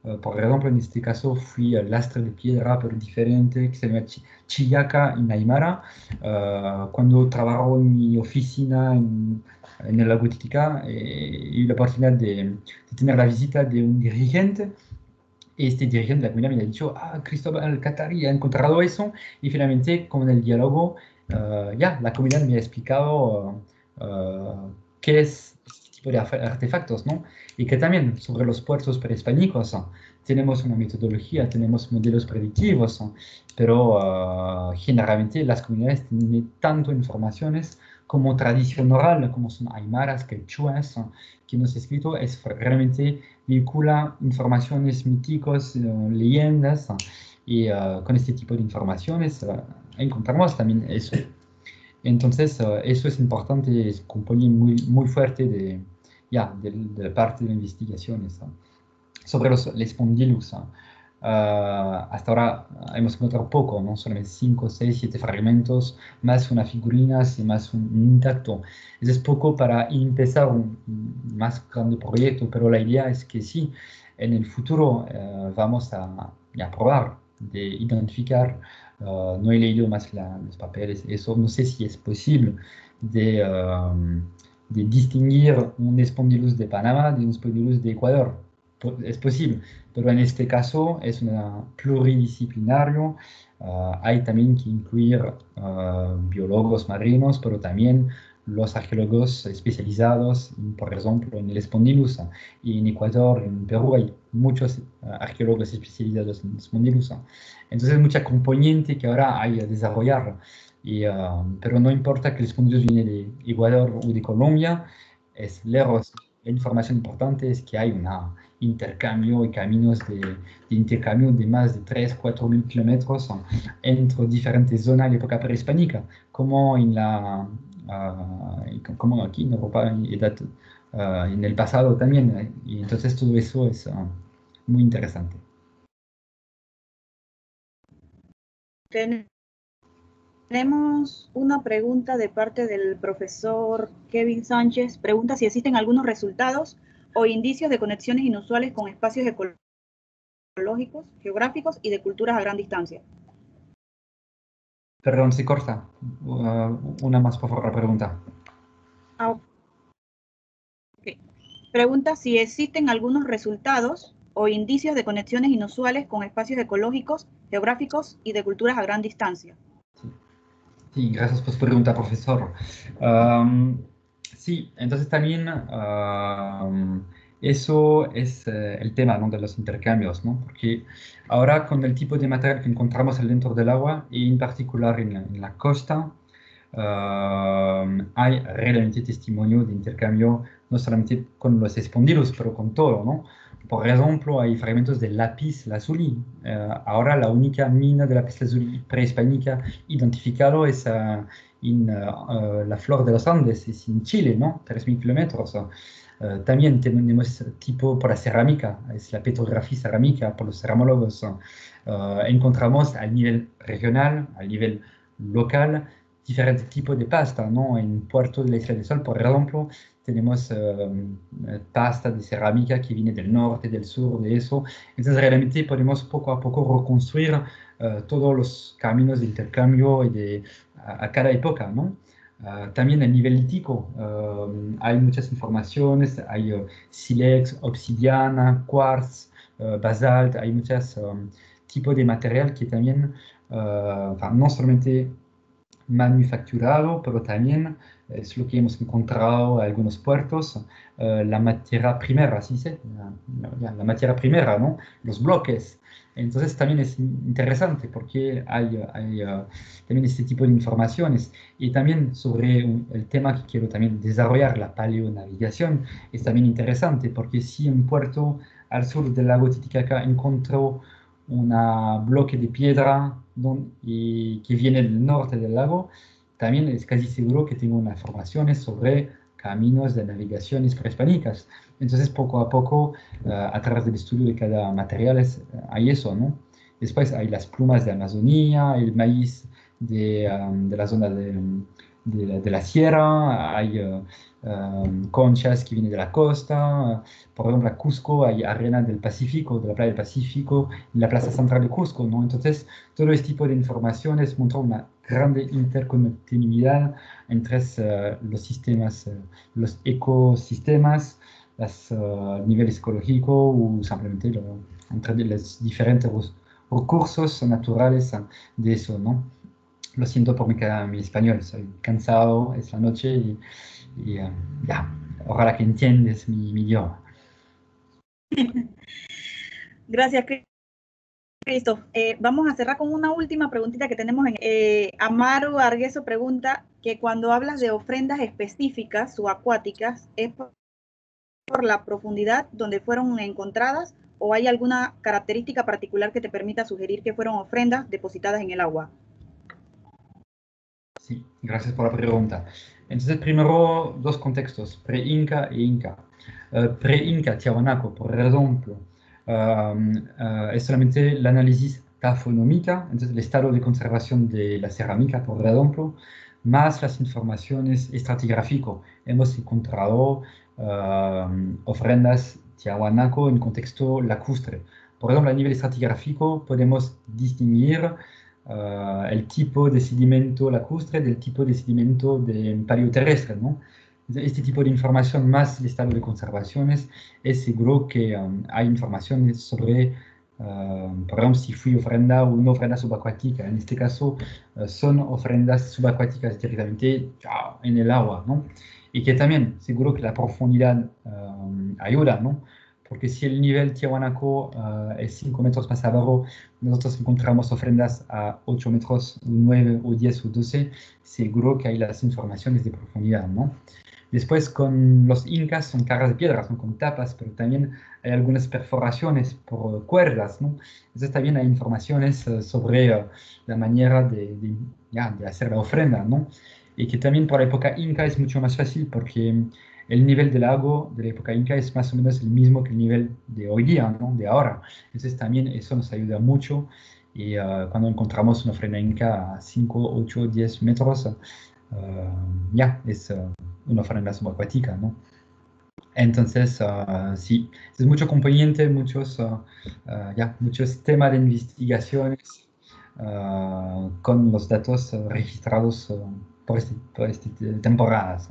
Uh, por ejemplo, en este caso fui al lastre de piedra, pero diferente, que se llama Chi- Chillaca en Aymara. Uh, cuando trabajo en mi oficina en, en el lago Titicaca, eh, y la oportunidad de, de tener la visita de un dirigente. Y este dirigente de la comunidad me ha dicho, ah, Cristóbal Catari ha encontrado eso. Y finalmente, con el diálogo, uh, ya, la comunidad me ha explicado uh, uh, qué es este tipo de arfe- artefactos, ¿no? Y que también sobre los puertos prehispánicos uh, tenemos una metodología, tenemos modelos predictivos, uh, pero uh, generalmente las comunidades tienen tanto informaciones como tradición oral, como son aymaras, quechuas, uh, que nos ha escrito, es realmente vincula informaciones míticos, eh, leyendas, uh, y uh, con este tipo de informaciones uh, encontramos también eso. Entonces, uh, eso es importante, es compone muy, muy fuerte de, ya, de, de la parte de investigaciones. Uh. Sobre los Spondylus, uh, hasta ahora hemos encontrado poco, ¿no? Solamente cinco, seis, siete fragmentos, más una figurina y más un, un intacto. Eso es poco para empezar un, un más grande proyecto, pero la idea es que sí, en el futuro uh, vamos a, a probar de identificar. Uh, no he leído más la, los papeles, eso no sé si es posible de, um, de distinguir un Spondylus de Panamá de un Spondylus de Ecuador. Es posible, pero en este caso es una pluridisciplinario. Uh, hay también que incluir uh, biólogos marinos, pero también los arqueólogos especializados, por ejemplo, en el Spondylus. Y en Ecuador, en Perú, hay muchos uh, arqueólogos especializados en el Spondylus. Entonces, mucha componente que ahora hay a desarrollar. Y, uh, pero no importa que el Spondylus viene de Ecuador o de Colombia, es lejos. La información importante es que hay un intercambio y caminos de, de intercambio de más de tres, cuatro mil kilómetros entre diferentes zonas de la época prehispánica, como en la uh, como aquí en Europa y edad, uh, en el pasado también. Y entonces todo eso es uh, muy interesante. Tenemos una pregunta de parte del profesor Kevin Sánchez. Pregunta si existen algunos resultados o indicios de conexiones inusuales con espacios ecológicos, geográficos y de culturas a gran distancia. Perdón, se corta. Uh, una más, por favor, la pregunta. Ah, okay. Pregunta si existen algunos resultados o indicios de conexiones inusuales con espacios ecológicos, geográficos y de culturas a gran distancia. Sí. Sí, gracias por su pregunta, profesor. Um, sí, entonces también um, eso es uh, el tema, ¿no?, de los intercambios, ¿no? Porque ahora con el tipo de material que encontramos dentro del agua y en particular en la, en la costa, uh, hay realmente testimonio de intercambio no solamente con los espondilus, pero con todo, ¿no? Por ejemplo, hay fragmentos de lápiz lazuli. Uh, ahora la única mina de lápiz lazuli prehispánica identificado es uh, en uh, la flor de los Andes, es en Chile, ¿no? tres mil kilómetros. Uh, también tenemos tipo por la cerámica, es la petrografía cerámica por los ceramólogos. Uh, encontramos al nivel regional, al nivel local, diferentes tipos de pasta, ¿no? En Puerto de la Isla del Sol, por ejemplo, tenemos uh, pasta de cerámica que viene del norte, del sur, de eso. Entonces, realmente podemos poco a poco reconstruir uh, todos los caminos de intercambio y de, a, a cada época, ¿no? Uh, también a nivel lítico uh, hay muchas informaciones, hay uh, sílex, obsidiana, quartz, uh, basalt, hay muchos um, tipos de material que también, uh, no solamente manufacturado, pero también es lo que hemos encontrado en algunos puertos, uh, la materia primera, ¿sí? ¿Sí? La, la, la materia primera, ¿no? Los bloques. Entonces también es interesante porque hay, hay uh, también este tipo de informaciones. Y también sobre un, el tema que quiero también desarrollar, la paleonavigación, es también interesante porque si un puerto al sur del lago Titicaca encontró un bloque de piedra don, y que viene del norte del lago, también es casi seguro que tengo unas informaciones sobre caminos de navegaciones prehispánicas. Entonces, poco a poco, uh, a través del estudio de cada material, es, uh, hay eso, ¿no? Después hay las plumas de Amazonía, el maíz de, um, de la zona de, de, la, de la sierra, hay uh, um, conchas que vienen de la costa. Por ejemplo, en Cusco hay arena del Pacífico, de la playa del Pacífico, en la plaza central de Cusco, ¿no? Entonces, todo este tipo de informaciones muestra una grande interconectividad entre uh, los sistemas, uh, los ecosistemas, los uh, niveles ecológicos o simplemente lo, entre los diferentes recursos naturales de eso, ¿no? Lo siento por mi, mi español, soy cansado, es la noche y, y uh, ya, ojalá que entiendes mi, mi idioma. Gracias, Cristo. Eh, vamos a cerrar con una última preguntita que tenemos. En, eh, Amaru Argueso pregunta que cuando hablas de ofrendas específicas o acuáticas, ¿es por, por la profundidad donde fueron encontradas o hay alguna característica particular que te permita sugerir que fueron ofrendas depositadas en el agua? Sí, gracias por la pregunta. Entonces, primero, dos contextos, pre-Inca e Inca. Uh, pre-Inca, Tiahuanaco, por ejemplo, uh, uh, es solamente el análisis tafonómica, entonces el estado de conservación de la cerámica, por ejemplo, más las informaciones estratigráficas. Hemos encontrado uh, ofrendas Tiahuanaco en contexto lacustre. Por ejemplo, a nivel estratigráfico podemos distinguir Uh, el tipo de sedimento lacustre del tipo de sedimento de paleoterrestre, ¿no? Este tipo de información más el estado de conservaciones es seguro que um, hay informaciones sobre, uh, por ejemplo, si fue ofrenda o una ofrenda subacuática. En este caso, uh, son ofrendas subacuáticas directamente uh, en el agua, ¿no? Y que también seguro que la profundidad um, ayuda, ¿no? Porque si el nivel Tiahuanaco uh, es cinco metros más abajo, nosotros encontramos ofrendas a ocho metros, nueve o diez o doce, seguro que hay las informaciones de profundidad, ¿no? Después con los incas son caras de piedra, son con tapas, pero también hay algunas perforaciones por cuerdas, ¿no? Entonces también hay informaciones uh, sobre uh, la manera de, de, ya, de hacer la ofrenda, ¿no? Y que también por la época inca es mucho más fácil porque el nivel del lago de la época inca es más o menos el mismo que el nivel de hoy día, ¿no? De ahora. Entonces también eso nos ayuda mucho y uh, cuando encontramos una ofrenda inca a cinco, ocho, diez metros, uh, ya, es uh, una ofrenda subacuática, ¿no? Entonces, uh, sí, es mucho componente, muchos, uh, uh, ya, muchos temas de investigaciones uh, con los datos uh, registrados uh, por estas por este temporadas.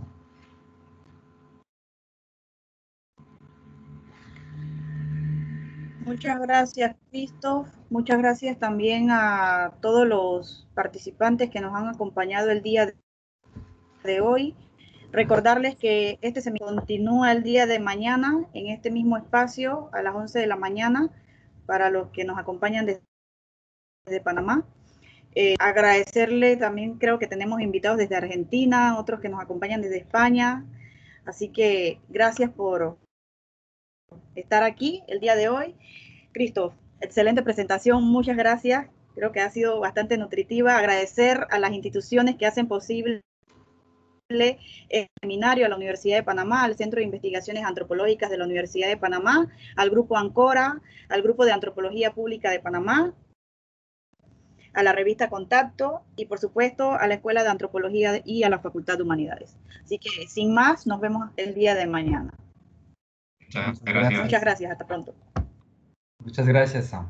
Muchas gracias, Christoph. Muchas gracias también a todos los participantes que nos han acompañado el día de hoy. Recordarles que este se continúa el día de mañana en este mismo espacio a las once de la mañana para los que nos acompañan desde, desde Panamá. Eh, agradecerle también, creo que tenemos invitados desde Argentina, otros que nos acompañan desde España. Así que gracias por estar aquí el día de hoy. Christoph, excelente presentación, muchas gracias. Creo que ha sido bastante nutritiva. Agradecer a las instituciones que hacen posible el seminario, a la Universidad de Panamá, al Centro de Investigaciones Antropológicas de la Universidad de Panamá, al Grupo Ancora, al Grupo de Antropología Pública de Panamá, a la revista Contacto y, por supuesto, a la Escuela de Antropología y a la Facultad de Humanidades. Así que, sin más, nos vemos el día de mañana. Muchas gracias. Muchas gracias. Hasta pronto. Muchas gracias, Sam.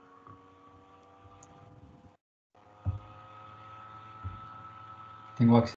Tengo acceso.